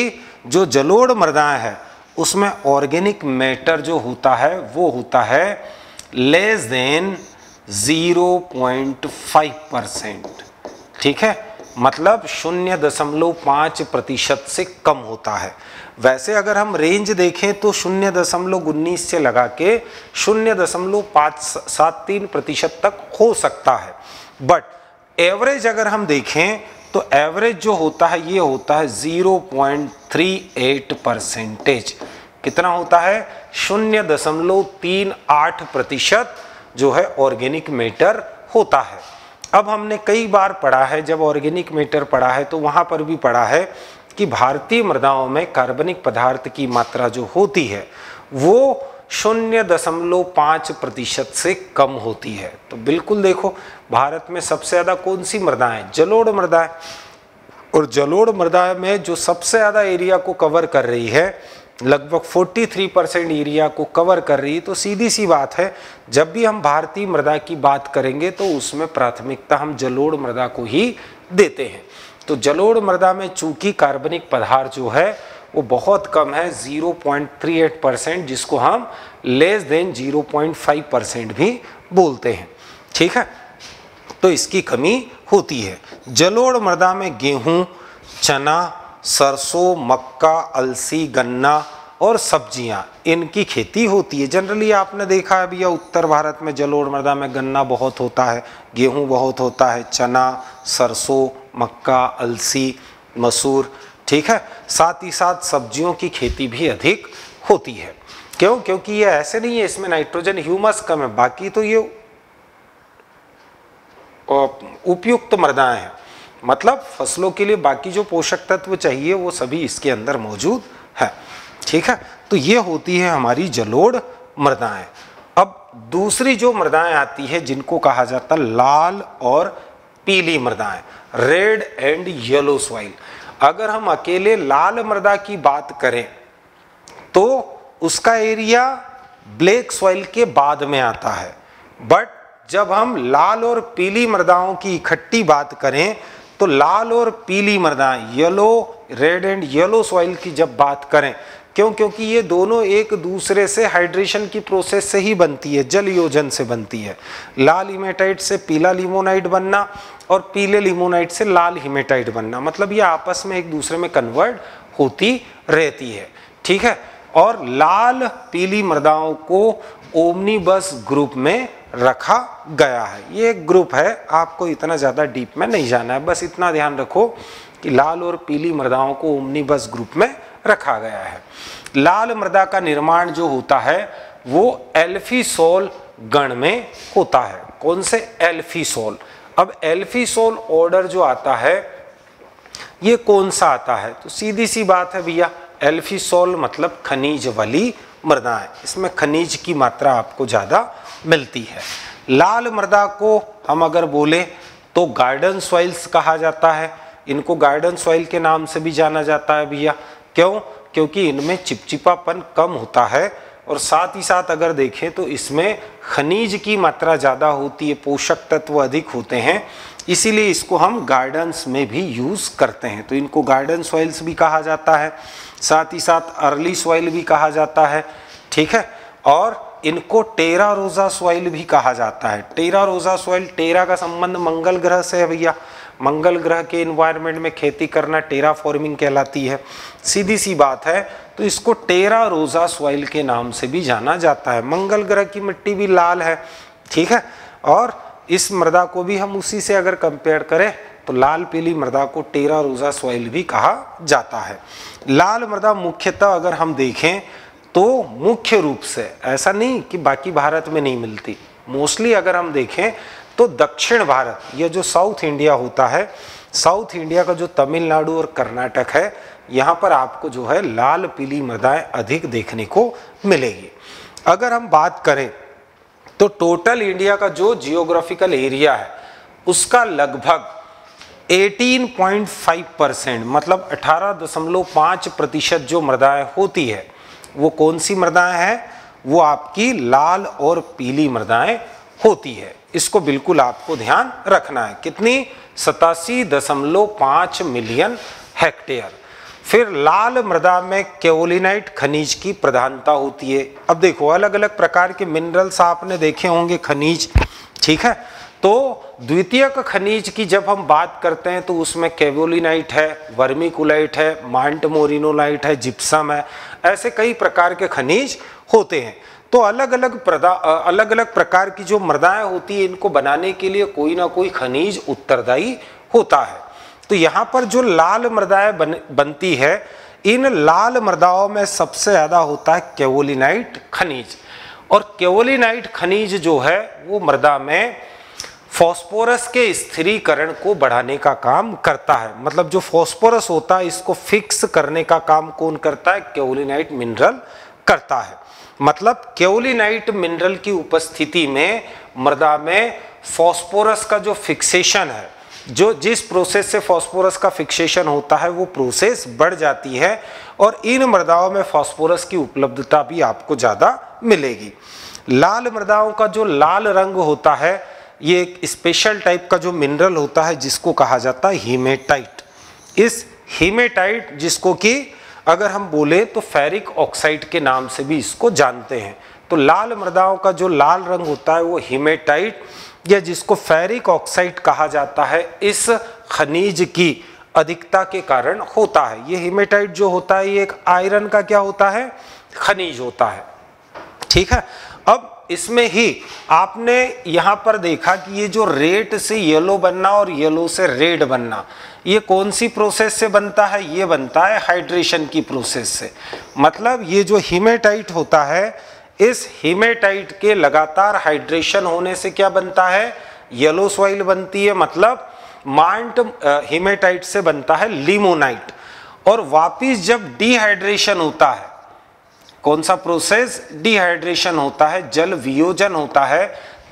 जो जलोढ़ मृदाएं है उसमें ऑर्गेनिक मैटर जो होता है वो होता है less than zero point five percent, ठीक है, मतलब शून्य दशमलव पाँच प्रतिशत से कम होता है। वैसे अगर हम रेंज देखें तो शून्य दशमलव उन्नीस से लगा के शून्य दशमलव पाँच सात तीन प्रतिशत तक हो सकता है, बट एवरेज अगर हम देखें तो एवरेज जो होता है ये होता है zero point three eight percentage. कितना होता है? शून्य दशमलव तीन आठ प्रतिशत जो है ऑर्गेनिक मैटर होता है। अब हमने कई बार पढ़ा है, जब ऑर्गेनिक मैटर पढ़ा है तो वहाँ पर भी पढ़ा है कि भारतीय मृदाओं में कार्बनिक पदार्थ की मात्रा जो होती है वो शून्य दशमलव पाँच प्रतिशत से कम होती है। तो बिल्कुल देखो, भारत में सबसे ज़्यादा कौन सी मृदाएं? जलोढ़ मृदाएं। और जलोढ़ मृदा में जो सबसे ज़्यादा एरिया को कवर कर रही है, लगभग तैंतालीस परसेंट एरिया को कवर कर रही है, तो सीधी सी बात है जब भी हम भारतीय मृदा की बात करेंगे तो उसमें प्राथमिकता हम जलोढ़ मृदा को ही देते हैं। तो जलोढ़ मृदा में चूंकि कार्बनिक पदार्थ जो है वो बहुत कम है, zero point three eight percent, जिसको हम less than zero point five percent भी बोलते हैं, ठीक है। तो इसकी कमी होती है। जलोढ़ मृदा में गेहूं, चना, सरसों, मक्का, अलसी, गन्ना और सब्जियां, इनकी खेती होती है। जनरली आपने देखा है भैया उत्तर भारत में जलोढ़ मृदा में गन्ना बहुत होता है, गेहूं बहुत होता है, चना, सरसों, मक्का, अलसी, मसूर, ठीक है। साथ ही साथ सब्जियों की खेती भी अधिक होती है। क्यों? क्योंकि ये ऐसे नहीं है इसमें नाइट्रोजन ह्यूमस कम है, बाकी तो ये उपयुक्त मृदाएं हैं, मतलब फसलों के लिए बाकी जो पोषक तत्व चाहिए वो सभी इसके अंदर मौजूद है, ठीक है। तो ये होती है हमारी जलोढ़ मृदाएं। अब दूसरी जो मृदाएं आती है जिनको कहा जाता है लाल और पीली मृदाएं, रेड एंड येलो सॉइल। अगर हम अकेले लाल मृदा की बात करें तो उसका एरिया ब्लैक सॉइल के बाद में आता है, बट जब हम लाल और पीली मृदाओं की इकट्ठी बात करें तो लाल और पीली मृदाएं, yellow, red and yellow soil की जब बात करें, क्यों? क्योंकि ये दोनों एक दूसरे से हाइड्रेशन की प्रोसेस से ही बनती है, जल योजन से बनती है। लाल हिमेटाइट से पीला लिमोनाइट बनना और पीले लिमोनाइट से लाल हिमेटाइट बनना, मतलब ये आपस में एक दूसरे में कन्वर्ट होती रहती है, ठीक है। और लाल पीली मृदाओं को ओमनीबस ग्रुप में रखा गया है। ये एक ग्रुप है, आपको इतना ज़्यादा डीप में नहीं जाना है, बस इतना ध्यान रखो कि लाल और पीली मृदाओं को ओमनीबस ग्रुप में रखा गया है। लाल मृदा का निर्माण जो होता है वो एल्फीसोल गण में होता है। कौन से? एल्फीसोल। अब एल्फीसोल ऑर्डर जो आता है ये कौन सा आता है? तो सीधी सी बात है भैया, एल्फीसोल मतलब खनिज वाली मृदा है, इसमें खनिज की मात्रा आपको ज़्यादा मिलती है। लाल मृदा को हम अगर बोले तो गार्डन सॉइल्स कहा जाता है। इनको गार्डन सॉइल के नाम से भी जाना जाता है भैया। क्यों? क्योंकि इनमें चिपचिपापन कम होता है और साथ ही साथ अगर देखें तो इसमें खनिज की मात्रा ज़्यादा होती है, पोषक तत्व अधिक होते हैं, इसीलिए इसको हम गार्डन्स में भी यूज़ करते हैं। तो इनको गार्डन सॉइल्स भी कहा जाता है, साथ ही साथ अर्ली सॉइल भी कहा जाता है, ठीक है। और इनको टेरा रोजा सॉइल भी कहा जाता है। टेरा रोजा सॉइल, टेरा का संबंध मंगल ग्रह से है भैया, मंगल ग्रह के एनवायरनमेंट में खेती करना टेरा फॉर्मिंग कहलाती है, सीधी सी बात है। तो इसको टेरा रोजा सॉइल के नाम से भी जाना जाता है। मंगल ग्रह की मिट्टी भी लाल है, ठीक है। और इस मृदा को भी हम उसी से अगर कंपेयर करें तो लाल पीली मृदा को टेरा रोजा सॉइल भी कहा जाता है। लाल मृदा मुख्यतः अगर हम देखें तो मुख्य रूप से, ऐसा नहीं कि बाकी भारत में नहीं मिलती, मोस्टली अगर हम देखें तो दक्षिण भारत, ये जो साउथ इंडिया होता है, साउथ इंडिया का जो तमिलनाडु और कर्नाटक है, यहाँ पर आपको जो है लाल पीली मृदाएं अधिक देखने को मिलेगी। अगर हम बात करें तो टोटल इंडिया का जो जियोग्राफिकल एरिया है उसका लगभग अठारह पॉइंट पाँच परसेंट, मतलब अठारह दशमलव पाँच प्रतिशत जो मृदाएं होती है वो कौन सी मृदाएं हैं? वो आपकी लाल और पीली मृदाएं होती है। इसको बिल्कुल आपको ध्यान रखना है। कितनी? सतासी दशमलव पाँच मिलियन हेक्टेयर। फिर लाल मृदा में केओलिनाइट खनिज की प्रधानता होती है। अब देखो अलग अलग प्रकार के मिनरल्स आपने देखे होंगे, खनिज, ठीक है। तो द्वितीयक खनिज की जब हम बात करते हैं तो उसमें केओलिनाइट है, वर्मिकुलाइट है, मांटमोरिनोलाइट है, जिप्सम है, ऐसे कई प्रकार के खनिज होते हैं। तो अलग अलग प्रदा अलग अलग प्रकार की जो मृदाएं होती है, इनको बनाने के लिए कोई ना कोई खनिज उत्तरदायी होता है। तो यहाँ पर जो लाल मृदाएं बन, बनती है, इन लाल मृदाओं में सबसे ज्यादा होता है केओलिनाइट खनिज। और केओलिनाइट खनिज जो है वो मृदा में फास्फोरस के स्थिरीकरण को बढ़ाने का काम करता है। मतलब जो फास्फोरस होता है इसको फिक्स करने का काम कौन करता है? केओलिनाइट मिनरल करता है। मतलब केओलिनाइट मिनरल की उपस्थिति में मृदा में फास्फोरस का जो फिक्सेशन है, जो जिस प्रोसेस से फास्फोरस का फिक्सेशन होता है वो प्रोसेस बढ़ जाती है और इन मृदाओं में फास्फोरस की उपलब्धता भी आपको ज्यादा मिलेगी। लाल मृदाओं का जो लाल रंग होता है, ये एक स्पेशल टाइप का जो मिनरल होता है जिसको कहा जाता है हीमेटाइट। इस हीमेटाइट, जिसको कि अगर हम बोले तो फेरिक ऑक्साइड के नाम से भी इसको जानते हैं। तो लाल मृदाओं का जो लाल रंग होता है वो हीमेटाइट या जिसको फेरिक ऑक्साइड कहा जाता है, इस खनिज की अधिकता के कारण होता है। ये हीमेटाइट जो होता है ये एक आयरन का क्या होता है? खनिज होता है, ठीक है। अब इसमें ही आपने यहां पर देखा कि ये जो रेड से येलो बनना और येलो से रेड बनना, ये कौन सी प्रोसेस से बनता है? ये बनता है हाइड्रेशन की प्रोसेस से। मतलब ये जो हीमेटाइट होता है, इस हीमेटाइट के लगातार हाइड्रेशन होने से क्या बनता है? येलो सॉइल बनती है। मतलब मांट हीमेटाइट से बनता है लिमोनाइट। और वापिस जब डिहाइड्रेशन होता है, कौन सा प्रोसेस? डिहाइड्रेशन होता है, जल वियोजन होता है,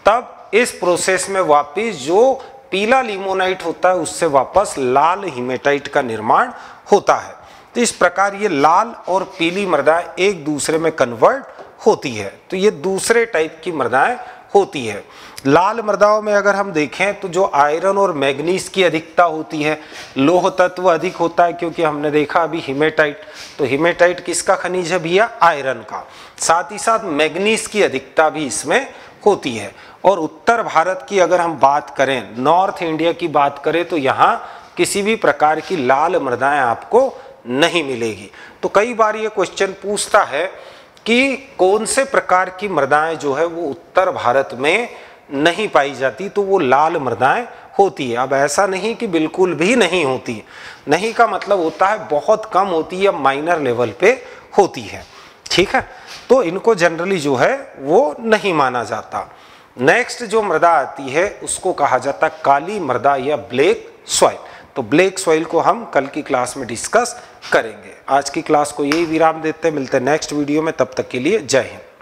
तब इस प्रोसेस में वापिस जो पीला लिमोनाइट होता है उससे वापस लाल हीमेटाइट का निर्माण होता है। तो इस प्रकार ये लाल और पीली मृदाएं एक दूसरे में कन्वर्ट होती है। तो ये दूसरे टाइप की मृदाएं होती है। लाल मृदाओं में अगर हम देखें तो जो आयरन और मैग्नीज की अधिकता होती है, लोह तत्व अधिक होता है, क्योंकि हमने देखा अभी हीमेटाइट, तो हीमेटाइट किसका खनिज है भैया? आयरन का। साथ ही साथ मैग्नीज की अधिकता भी इसमें होती है। और उत्तर भारत की अगर हम बात करें, नॉर्थ इंडिया की बात करें, तो यहाँ किसी भी प्रकार की लाल मृदाएं आपको नहीं मिलेगी। तो कई बार ये क्वेश्चन पूछता है कि कौन से प्रकार की मृदाएं जो है वो उत्तर भारत में नहीं पाई जाती, तो वो लाल मृदाएं होती है। अब ऐसा नहीं कि बिल्कुल भी नहीं होती, नहीं का मतलब होता है बहुत कम होती है, माइनर लेवल पे होती है, ठीक है। तो इनको जनरली जो है वो नहीं माना जाता। नेक्स्ट जो मृदा आती है उसको कहा जाता है काली मृदा या ब्लैक सॉइल। तो ब्लैक सॉइल को हम कल की क्लास में डिस्कस करेंगे। आज की क्लास को यही विराम देते हैं, मिलते हैं नेक्स्ट वीडियो में, तब तक के लिए जय हिंद।